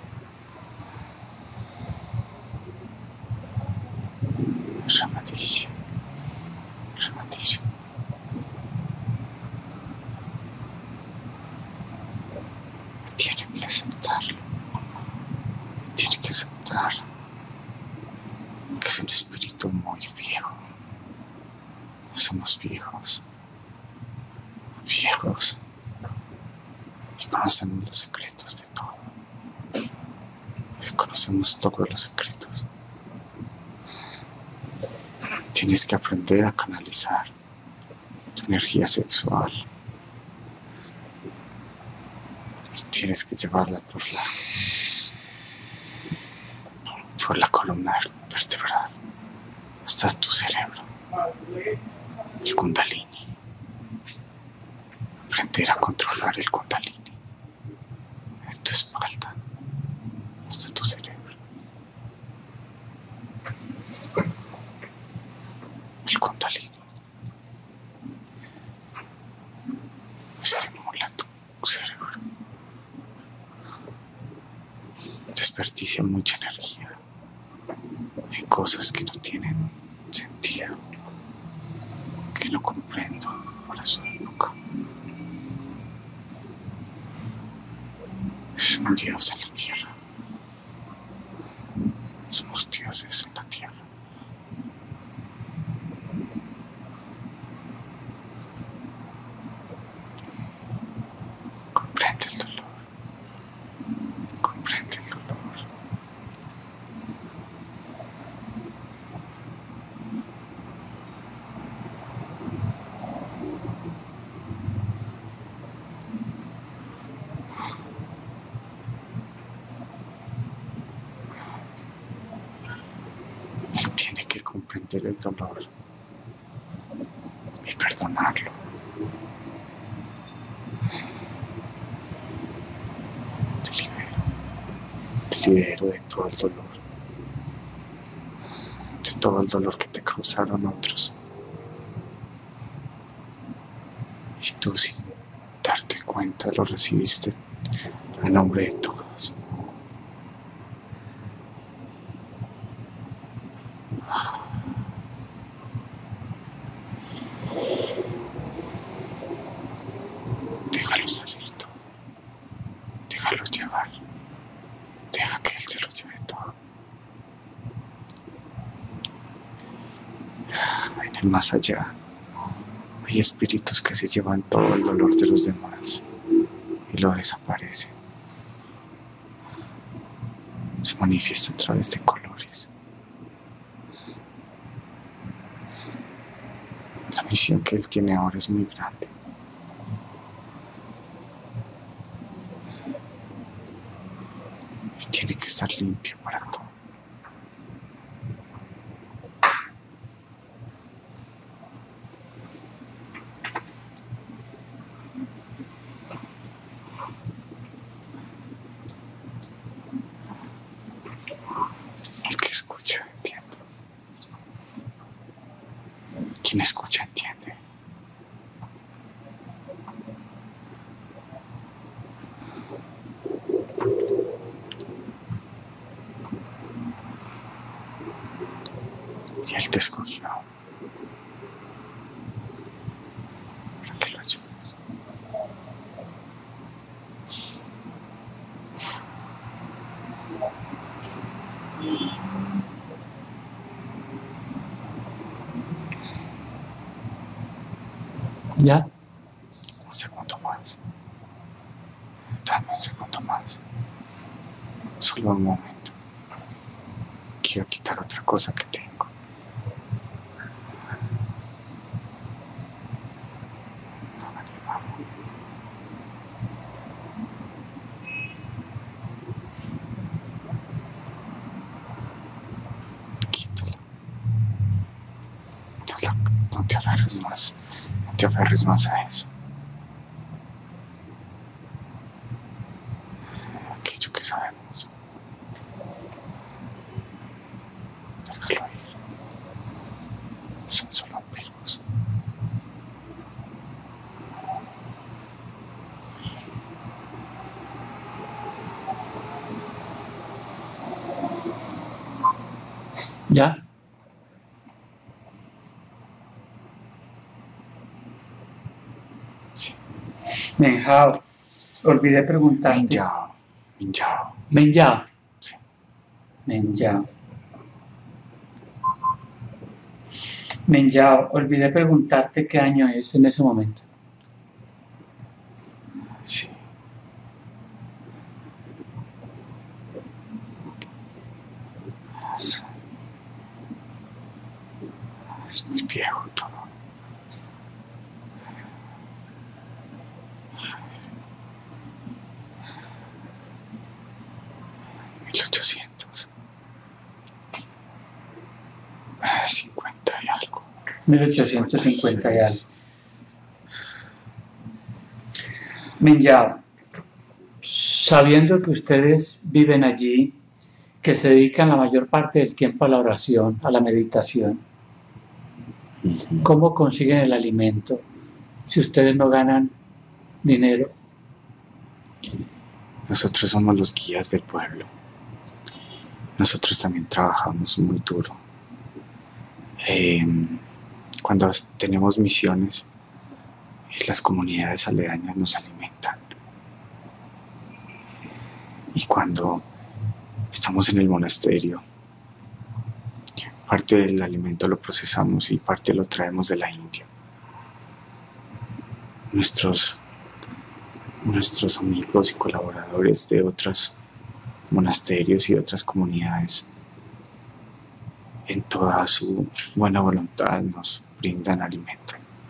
Ramadilla, Ramadilla. Tiene que aceptarlo. Tiene que aceptar que es un espíritu muy viejo. Somos viejos. Viejos. Y conocemos los secretos de todo. Y conocemos todos los secretos. Tienes que aprender a canalizar tu energía sexual. Tienes que llevarla por la, por la columna vertebral hasta tu cerebro. El Kundalini. Aprender a controlar el Kundalini en tu espalda hasta tu cerebro. El Kundalini estimula tu cerebro, desperdicia mucha energía en cosas que no tienen sentido, que no comprendo por eso nunca. Es un Dios en la tierra. Somos dioses en la tierra. Comprende el dolor. Comprende el dolor. Él tiene que comprender el dolor y perdonarlo. Te libero. Te libero de todo el dolor. De todo el dolor que te causaron otros. Y tú, sin darte cuenta, lo recibiste a nombre de todos. Déjalo salir todo. Déjalo llevar. Deja que Él te lo lleve todo. En el más allá hay espíritus que se llevan todo el dolor de los demás y lo desaparecen. Se manifiesta a través de colores. La misión que Él tiene ahora es muy grande. Y tiene que estar limpio para todo. El que escucha entiende. Quien escucha entiende. Y Él te escogió para que lo ayudes. ¿Ya? Un segundo más. más. Solo un momento. Quiero quitar otra cosa que tengo. Quítalo. No te aferres más. No te aferres más a eso. Aquello que sabemos. Déjalo ir. Son solo amigos. ¿Ya? Sí. Menjao, olvidé preguntarte. Minjao. Minjao. Menjao. Sí. Menjao. Menjao, olvidé preguntarte qué año es en ese momento. Sí. Es, es muy viejo todo. mil ochocientos cincuenta y algo. mil ochocientos cincuenta y algo. Menjao, sabiendo que ustedes viven allí, que se dedican la mayor parte del tiempo a la oración, a la meditación, ¿cómo consiguen el alimento si ustedes no ganan dinero? Nosotros somos los guías del pueblo. Nosotros también trabajamos muy duro. Eh, cuando tenemos misiones, las comunidades aledañas nos alimentan. Y cuando estamos en el monasterio, parte del alimento lo procesamos y parte lo traemos de la India. Nuestros, nuestros amigos y colaboradores de otros monasterios y otras comunidades, en toda su buena voluntad, nos brindan alimento.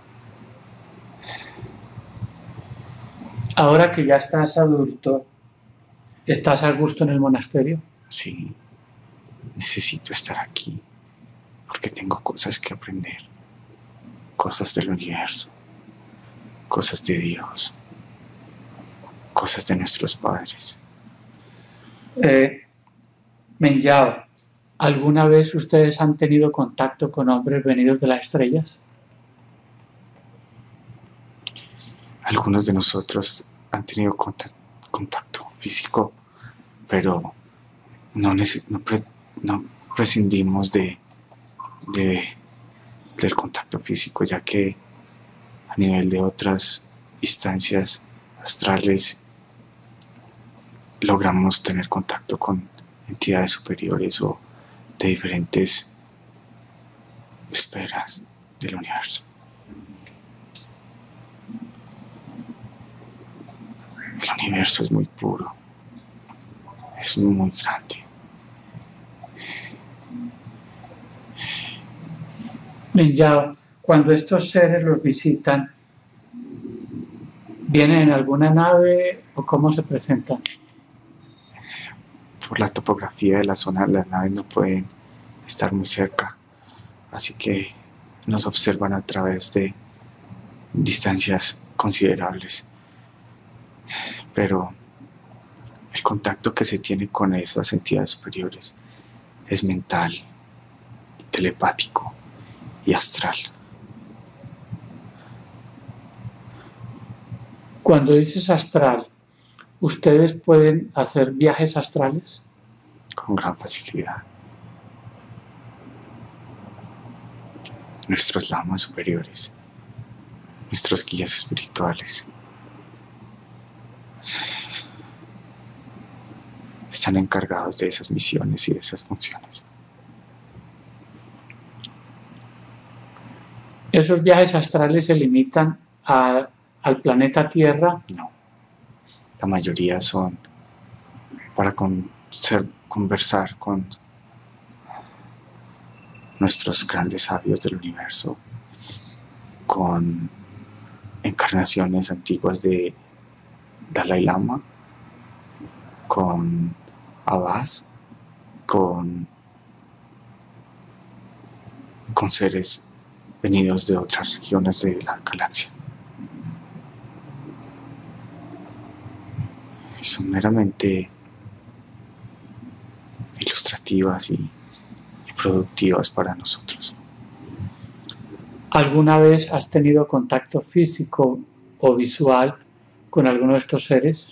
Ahora que ya estás adulto, ¿estás a gusto en el monasterio? Sí, necesito estar aquí porque tengo cosas que aprender, cosas del universo, cosas de Dios, cosas de nuestros padres. Eh, Menjao, ¿alguna vez ustedes han tenido contacto con hombres venidos de las estrellas? Algunos de nosotros han tenido contacto, contacto físico, pero no, no, pre, no prescindimos de, de, del contacto físico, ya que a nivel de otras instancias astrales logramos tener contacto con entidades superiores o de diferentes esferas del universo. El universo es muy puro, es muy grande. Menjao, cuando estos seres los visitan, ¿vienen en alguna nave o cómo se presentan? Por la topografía de la zona, las naves no pueden estar muy cerca, así que nos observan a través de distancias considerables. Pero el contacto que se tiene con esas entidades superiores es mental, telepático y astral. Cuando dices astral, ¿ustedes pueden hacer viajes astrales? Con gran facilidad. Nuestros lamas superiores, nuestros guías espirituales, están encargados de esas misiones y de esas funciones. ¿Esos viajes astrales se limitan a, al planeta Tierra? No, la mayoría son para con, ser, conversar con nuestros grandes sabios del universo, con encarnaciones antiguas de Dalai Lama, con Abbas, con, con seres venidos de otras regiones de la galaxia. Y son meramente ilustrativas y, y productivas para nosotros. ¿Alguna vez has tenido contacto físico o visual con alguno de estos seres?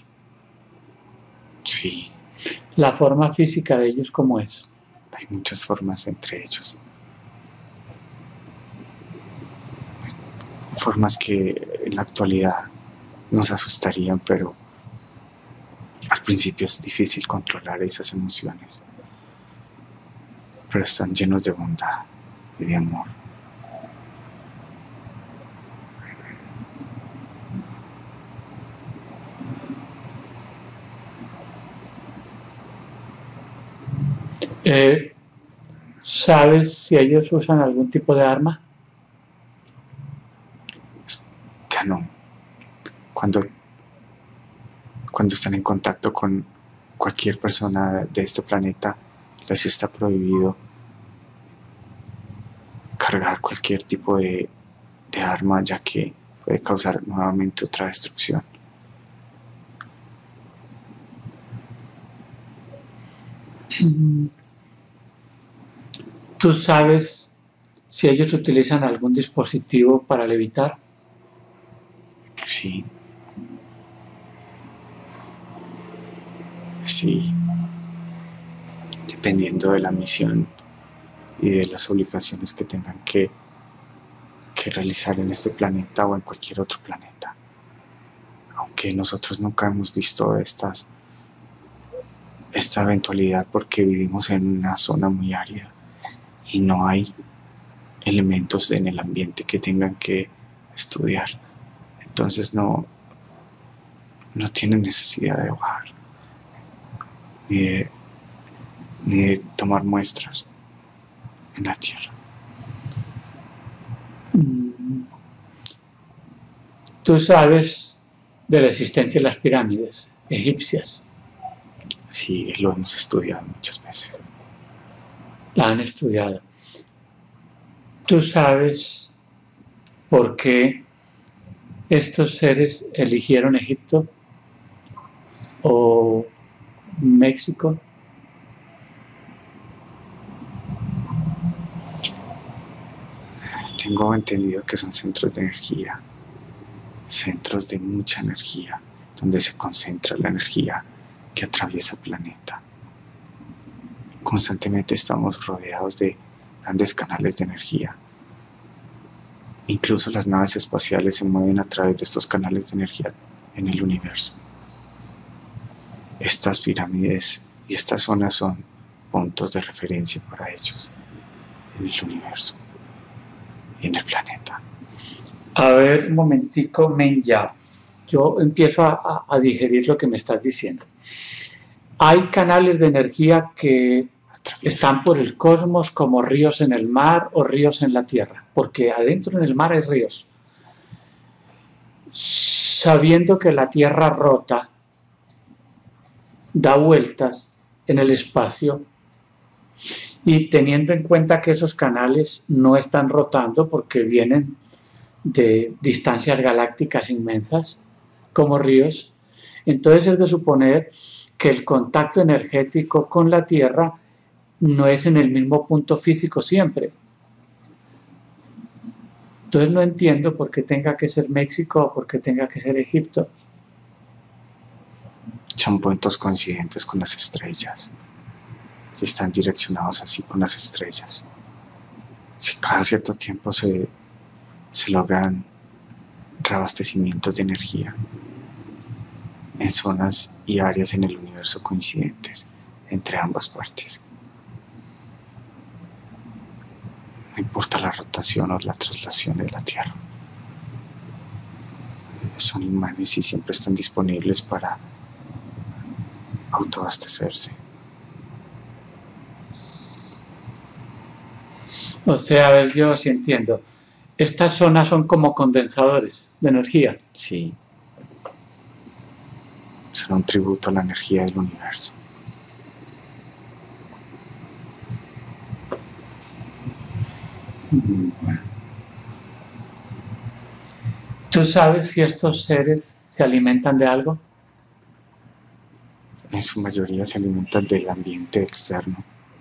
Sí. ¿La forma física de ellos cómo es? Hay muchas formas entre ellos. Formas que en la actualidad nos asustarían, pero al principio es difícil controlar esas emociones. Pero están llenos de bondad y de amor. Eh, ¿Sabes si ellos usan algún tipo de arma? Ya no. Cuando, cuando están en contacto con cualquier persona de este planeta, les está prohibido cargar cualquier tipo de, de arma, ya que puede causar nuevamente otra destrucción. ¿Tú sabes si ellos utilizan algún dispositivo para levitar? Sí. Sí. Dependiendo de la misión y de las obligaciones que tengan que, que realizar en este planeta o en cualquier otro planeta. Aunque nosotros nunca hemos visto estas, esta eventualidad porque vivimos en una zona muy árida y no hay elementos en el ambiente que tengan que estudiar. Entonces no, no tienen necesidad de bajar ni de, ni de tomar muestras en la Tierra. ¿Tú sabes de la existencia de las pirámides egipcias? Sí, lo hemos estudiado muchas veces. La han estudiado. ¿Tú sabes por qué estos seres eligieron Egipto o México? Tengo entendido que son centros de energía, centros de mucha energía, donde se concentra la energía que atraviesa el planeta. Constantemente estamos rodeados de grandes canales de energía. Incluso las naves espaciales se mueven a través de estos canales de energía en el universo. Estas pirámides y estas zonas son puntos de referencia para ellos en el universo y en el planeta. A ver, un momentico, Menya. Yo empiezo a, a, a digerir lo que me estás diciendo. Hay canales de energía que están por el cosmos como ríos en el mar o ríos en la tierra, porque adentro en el mar hay ríos. Sabiendo que la tierra rota, da vueltas en el espacio, y teniendo en cuenta que esos canales no están rotando porque vienen de distancias galácticas inmensas, como ríos, entonces es de suponer que el contacto energético con la Tierra no es en el mismo punto físico siempre. Entonces no entiendo por qué tenga que ser México o por qué tenga que ser Egipto. Son puntos coincidentes con las estrellas y están direccionados así con las estrellas. Si cada cierto tiempo se, se logran reabastecimientos de energía en zonas y áreas en el universo coincidentes entre ambas partes. No importa la rotación o la traslación de la Tierra. Son imanes y siempre están disponibles para autoabastecerse. O sea, a ver, yo sí entiendo. Estas zonas son como condensadores de energía. Sí. Son un tributo a la energía del universo. Bueno. ¿Tú sabes si estos seres se alimentan de algo? En su mayoría se alimentan del ambiente externo.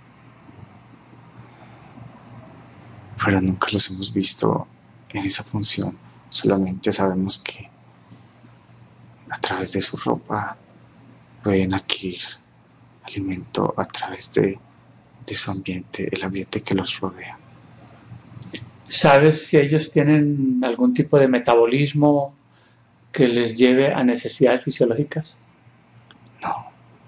Pero nunca los hemos visto en esa función. Solamente sabemos que a través de su ropa pueden adquirir alimento a través de, de su ambiente, el ambiente que los rodea. ¿Sabes si ellos tienen algún tipo de metabolismo que les lleve a necesidades fisiológicas? No.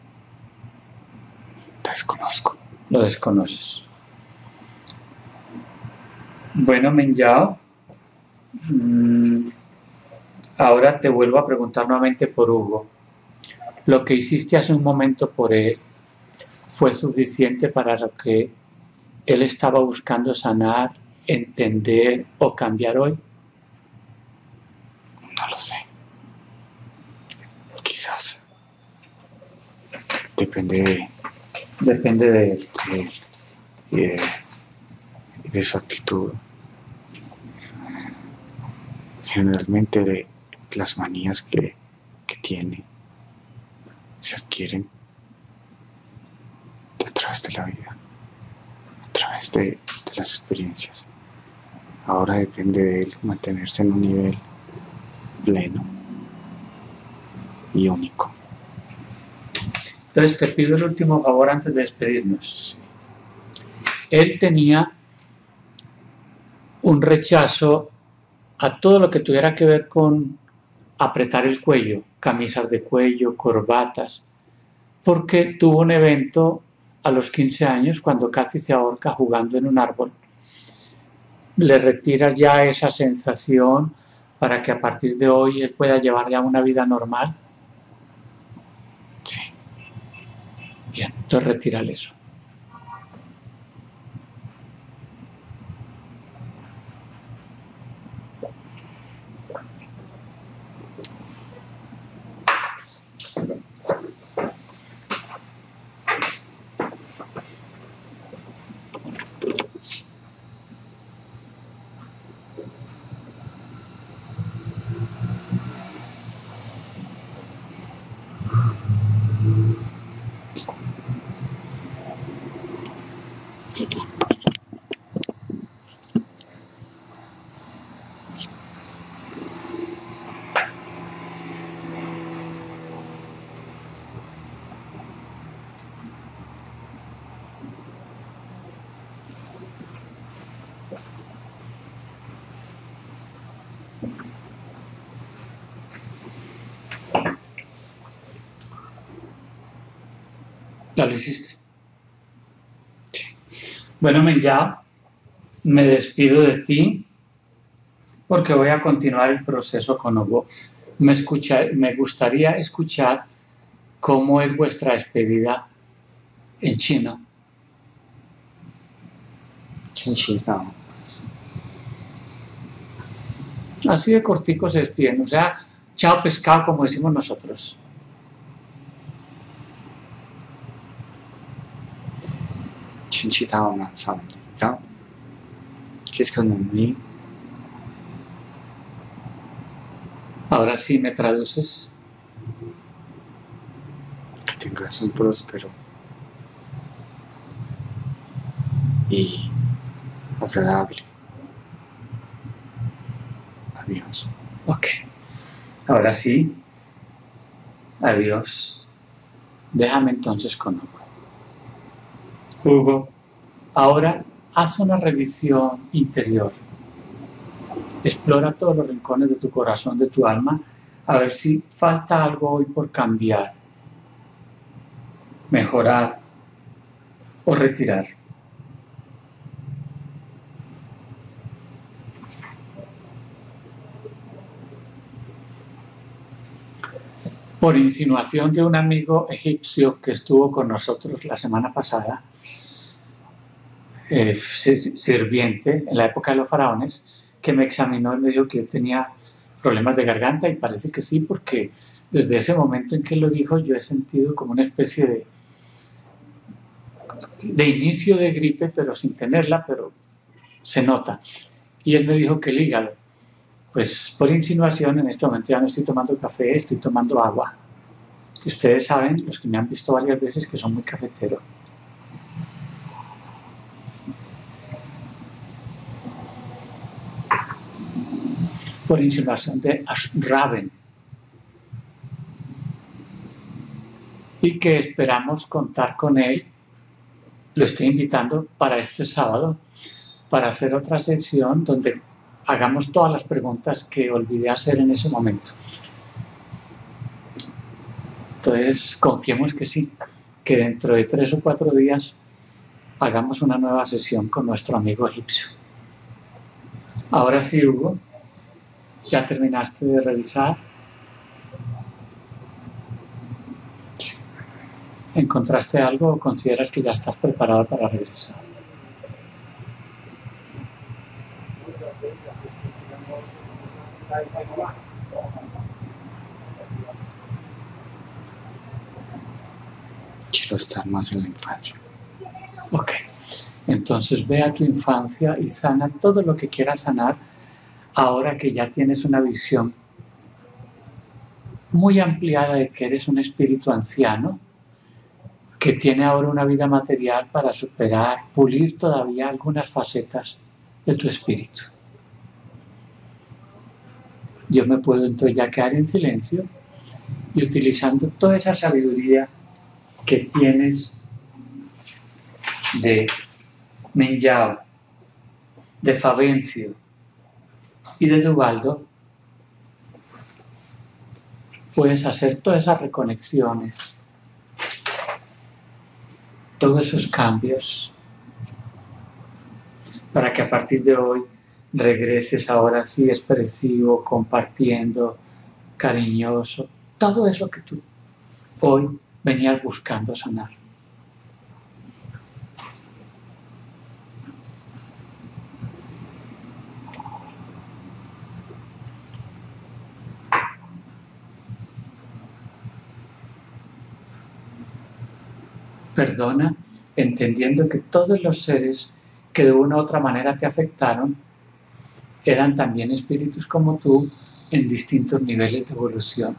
Desconozco. Lo desconoces. Bueno, Menyao, mmm, ahora te vuelvo a preguntar nuevamente por Hugo. ¿Lo que hiciste hace un momento por él fue suficiente para lo que él estaba buscando sanar, entender o cambiar hoy? No lo sé. Quizás. Depende de... Depende de él. De, de, de su actitud. Generalmente de las manías que, que tiene se adquieren a través de la vida, a través de, de las experiencias. Ahora depende de él mantenerse en un nivel pleno y único. Entonces te pido el último favor antes de despedirnos. Él tenía un rechazo a todo lo que tuviera que ver con apretar el cuello, camisas de cuello, corbatas, porque tuvo un evento a los quince años cuando casi se ahorca jugando en un árbol. Le retira ya esa sensación para que a partir de hoy él pueda llevar ya una vida normal. Sí. Bien, entonces retírale eso. ¿Ya lo hiciste? Sí. Bueno, Menyao, me despido de ti porque voy a continuar el proceso con Hugo. Me, escucha, me gustaría escuchar cómo es vuestra despedida en chino. Así de cortico se despiden, o sea, chao pescado como decimos nosotros. Ahora sí me traduces. Que tengas un próspero y agradable. Adiós. Ok. Ahora sí. Adiós. Déjame entonces con Hugo. Hugo, ahora haz una revisión interior. Explora todos los rincones de tu corazón, de tu alma, a ver si falta algo hoy por cambiar, mejorar o retirar. por insinuación de un amigo egipcio que estuvo con nosotros la semana pasada, eh, sirviente en la época de los faraones, que me examinó y me dijo que yo tenía problemas de garganta, y parece que sí, porque desde ese momento en que lo dijo yo he sentido como una especie de, de inicio de gripe, pero sin tenerla, pero se nota. Y él me dijo que el hígado, pues por insinuación, en este momento ya no estoy tomando café, estoy tomando agua. Y ustedes saben, los que me han visto varias veces, que son muy cafeteros. Por insinuación de Ashraven. Y que esperamos contar con él. Lo estoy invitando para este sábado, para hacer otra sección donde hagamos todas las preguntas que olvidé hacer en ese momento. Entonces, confiemos que sí, que dentro de tres o cuatro días hagamos una nueva sesión con nuestro amigo egipcio. Ahora sí, Hugo, ¿ya terminaste de revisar? ¿Encontraste algo o consideras que ya estás preparado para regresar? Quiero estar más en la infancia. Ok, entonces ve a tu infancia y sana todo lo que quieras sanar ahora que ya tienes una visión muy ampliada de que eres un espíritu anciano que tiene ahora una vida material para superar, pulir todavía algunas facetas de tu espíritu. Yo me puedo entonces ya quedar en silencio y utilizando toda esa sabiduría que tienes de Menjao, de Favencio y de Duvaldo, puedes hacer todas esas reconexiones, todos esos cambios, para que a partir de hoy regreses ahora sí expresivo, compartiendo, cariñoso, todo eso que tú hoy venías buscando sanar. Perdona, entendiendo que todos los seres que de una u otra manera te afectaron eran también espíritus como tú en distintos niveles de evolución.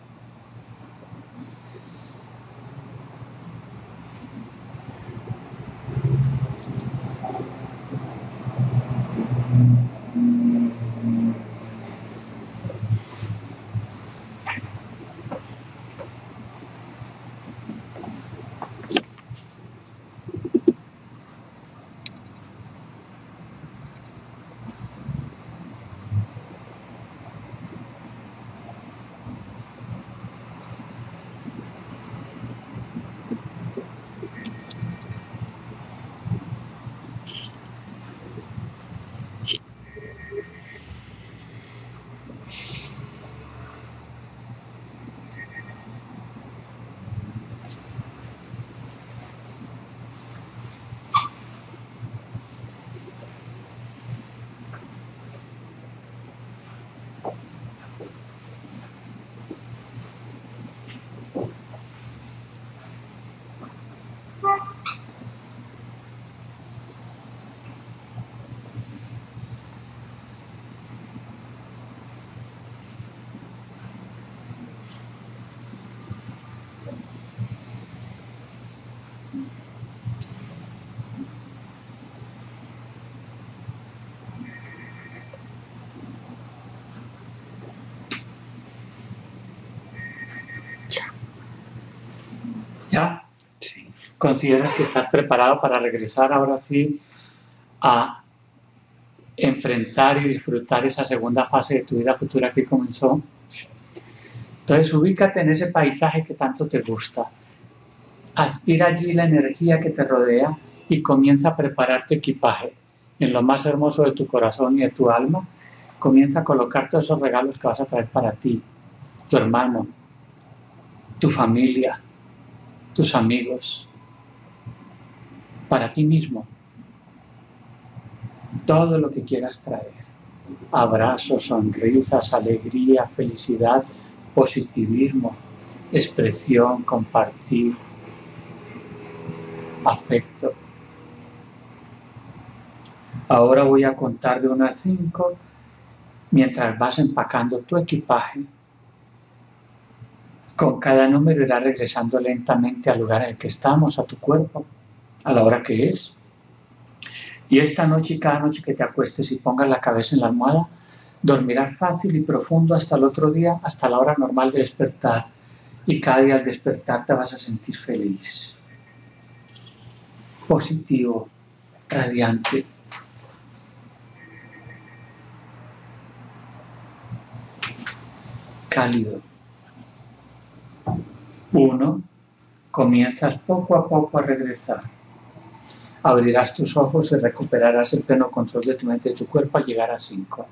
¿Ya? Sí. ¿Consideras que estás preparado para regresar ahora sí a enfrentar y disfrutar esa segunda fase de tu vida futura que comenzó? Sí. Entonces, ubícate en ese paisaje que tanto te gusta. Aspira allí la energía que te rodea y comienza a preparar tu equipaje. En lo más hermoso de tu corazón y de tu alma, comienza a colocar todos esos regalos que vas a traer para ti, tu hermano, tu familia, tus amigos, para ti mismo. Todo lo que quieras traer. Abrazos, sonrisas, alegría, felicidad, positivismo, expresión, compartir, afecto. Ahora voy a contar de uno a cinco mientras vas empacando tu equipaje. Con cada número irás regresando lentamente al lugar en el que estamos, a tu cuerpo, a la hora que es. Y esta noche y cada noche que te acuestes y pongas la cabeza en la almohada, dormirás fácil y profundo hasta el otro día, hasta la hora normal de despertar. Y cada día al despertar te vas a sentir feliz, positivo, radiante. Cálido. Uno, comienzas poco a poco a regresar. Abrirás tus ojos y recuperarás el pleno control de tu mente y de tu cuerpo al llegar a cinco.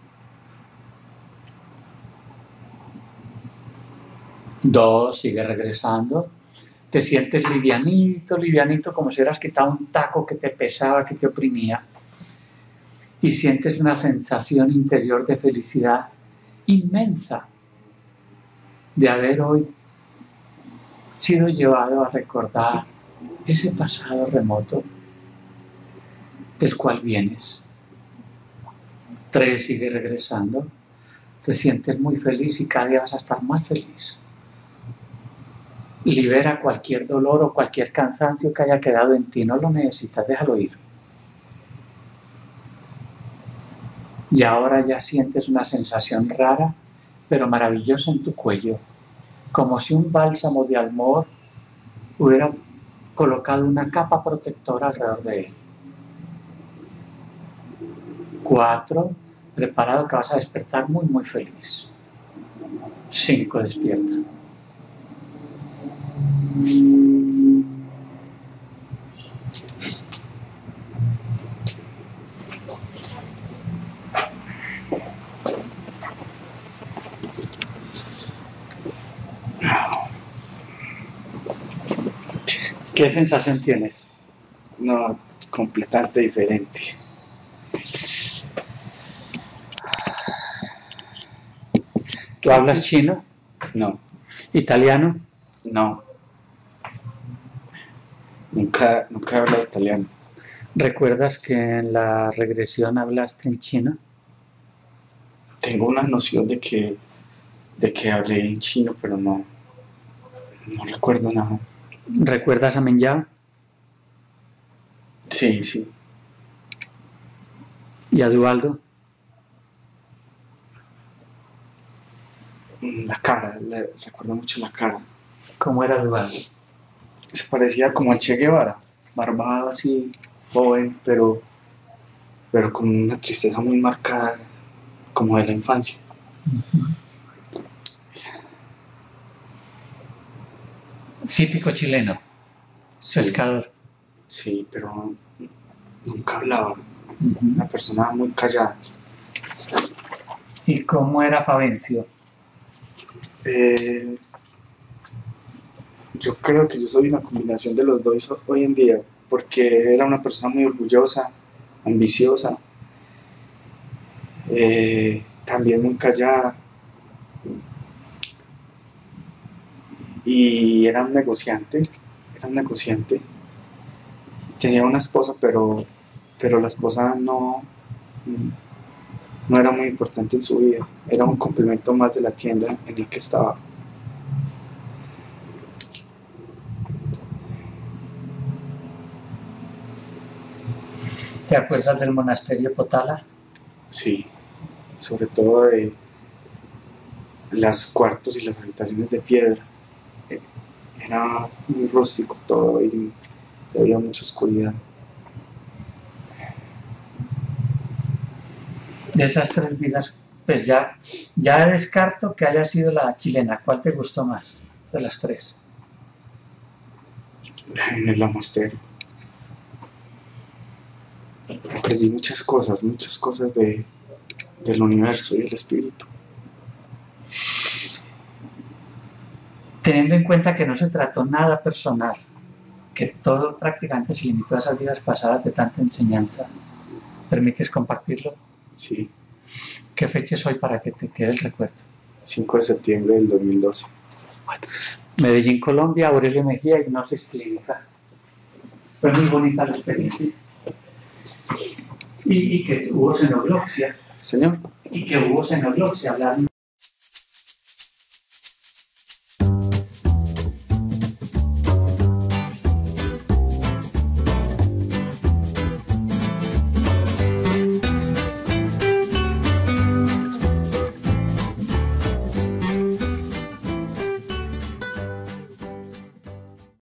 Dos, sigue regresando. Te sientes livianito, livianito, como si hubieras quitado un taco que te pesaba, que te oprimía. Y sientes una sensación interior de felicidad inmensa de haber hoy sido llevado a recordar ese pasado remoto del cual vienes. Tres, sigue regresando. Te sientes muy feliz y cada día vas a estar más feliz. Libera cualquier dolor o cualquier cansancio que haya quedado en ti. No lo necesitas, déjalo ir. Y ahora ya sientes una sensación rara, pero maravillosa en tu cuello. Como si un bálsamo de amor hubiera colocado una capa protectora alrededor de él. Cuatro, preparado que vas a despertar muy, muy feliz. Cinco, despierta. ¿Qué sensación tienes? No, completamente diferente. ¿Tú hablas chino? No, ¿Italiano? no. Nunca, nunca he hablado italiano. ¿Recuerdas que en la regresión hablaste en chino? Tengo una noción de que, de que hablé en chino, pero no, no recuerdo nada. ¿Recuerdas a Menyao Sí, sí. y a Dualdo? La cara, le, recuerdo mucho la cara. ¿Cómo era Dualdo? Se parecía como al Che Guevara, barbado así, joven, pero, pero con una tristeza muy marcada, como de la infancia. Uh-huh. Típico chileno, Sí, pescador. sí, pero nunca hablaba. Uh-huh. Una persona muy callada. ¿Y cómo era Favencio? Eh, yo creo que yo soy una combinación de los dos hoy en día, porque era una persona muy orgullosa, ambiciosa, eh, también muy callada, y era un negociante, era un negociante. Tenía una esposa, pero, pero la esposa no, no era muy importante en su vida, era un complemento más de la tienda en la que estaba. ¿Te acuerdas del monasterio Potala? Sí, sobre todo de los cuartos y las habitaciones de piedra. Era muy rústico todo y había mucha oscuridad. De esas tres vidas, pues ya, ya descarto que haya sido la chilena. ¿Cuál te gustó más de las tres? En el monasterio. Aprendí muchas cosas, muchas cosas de, del universo y del espíritu. teniendo en cuenta que no se trató nada personal, que todo prácticamente se limitó a esas vidas pasadas de tanta enseñanza, ¿permites compartirlo? Sí. ¿Qué fecha es hoy para que te quede el recuerdo? cinco de septiembre del dos mil doce. Medellín, Colombia, Aurelio Mejía, Hipnosis Clínica. Fue muy bonita la experiencia. Y, y que hubo xenoglosia. Señor. Y que hubo xenoglosia, hablar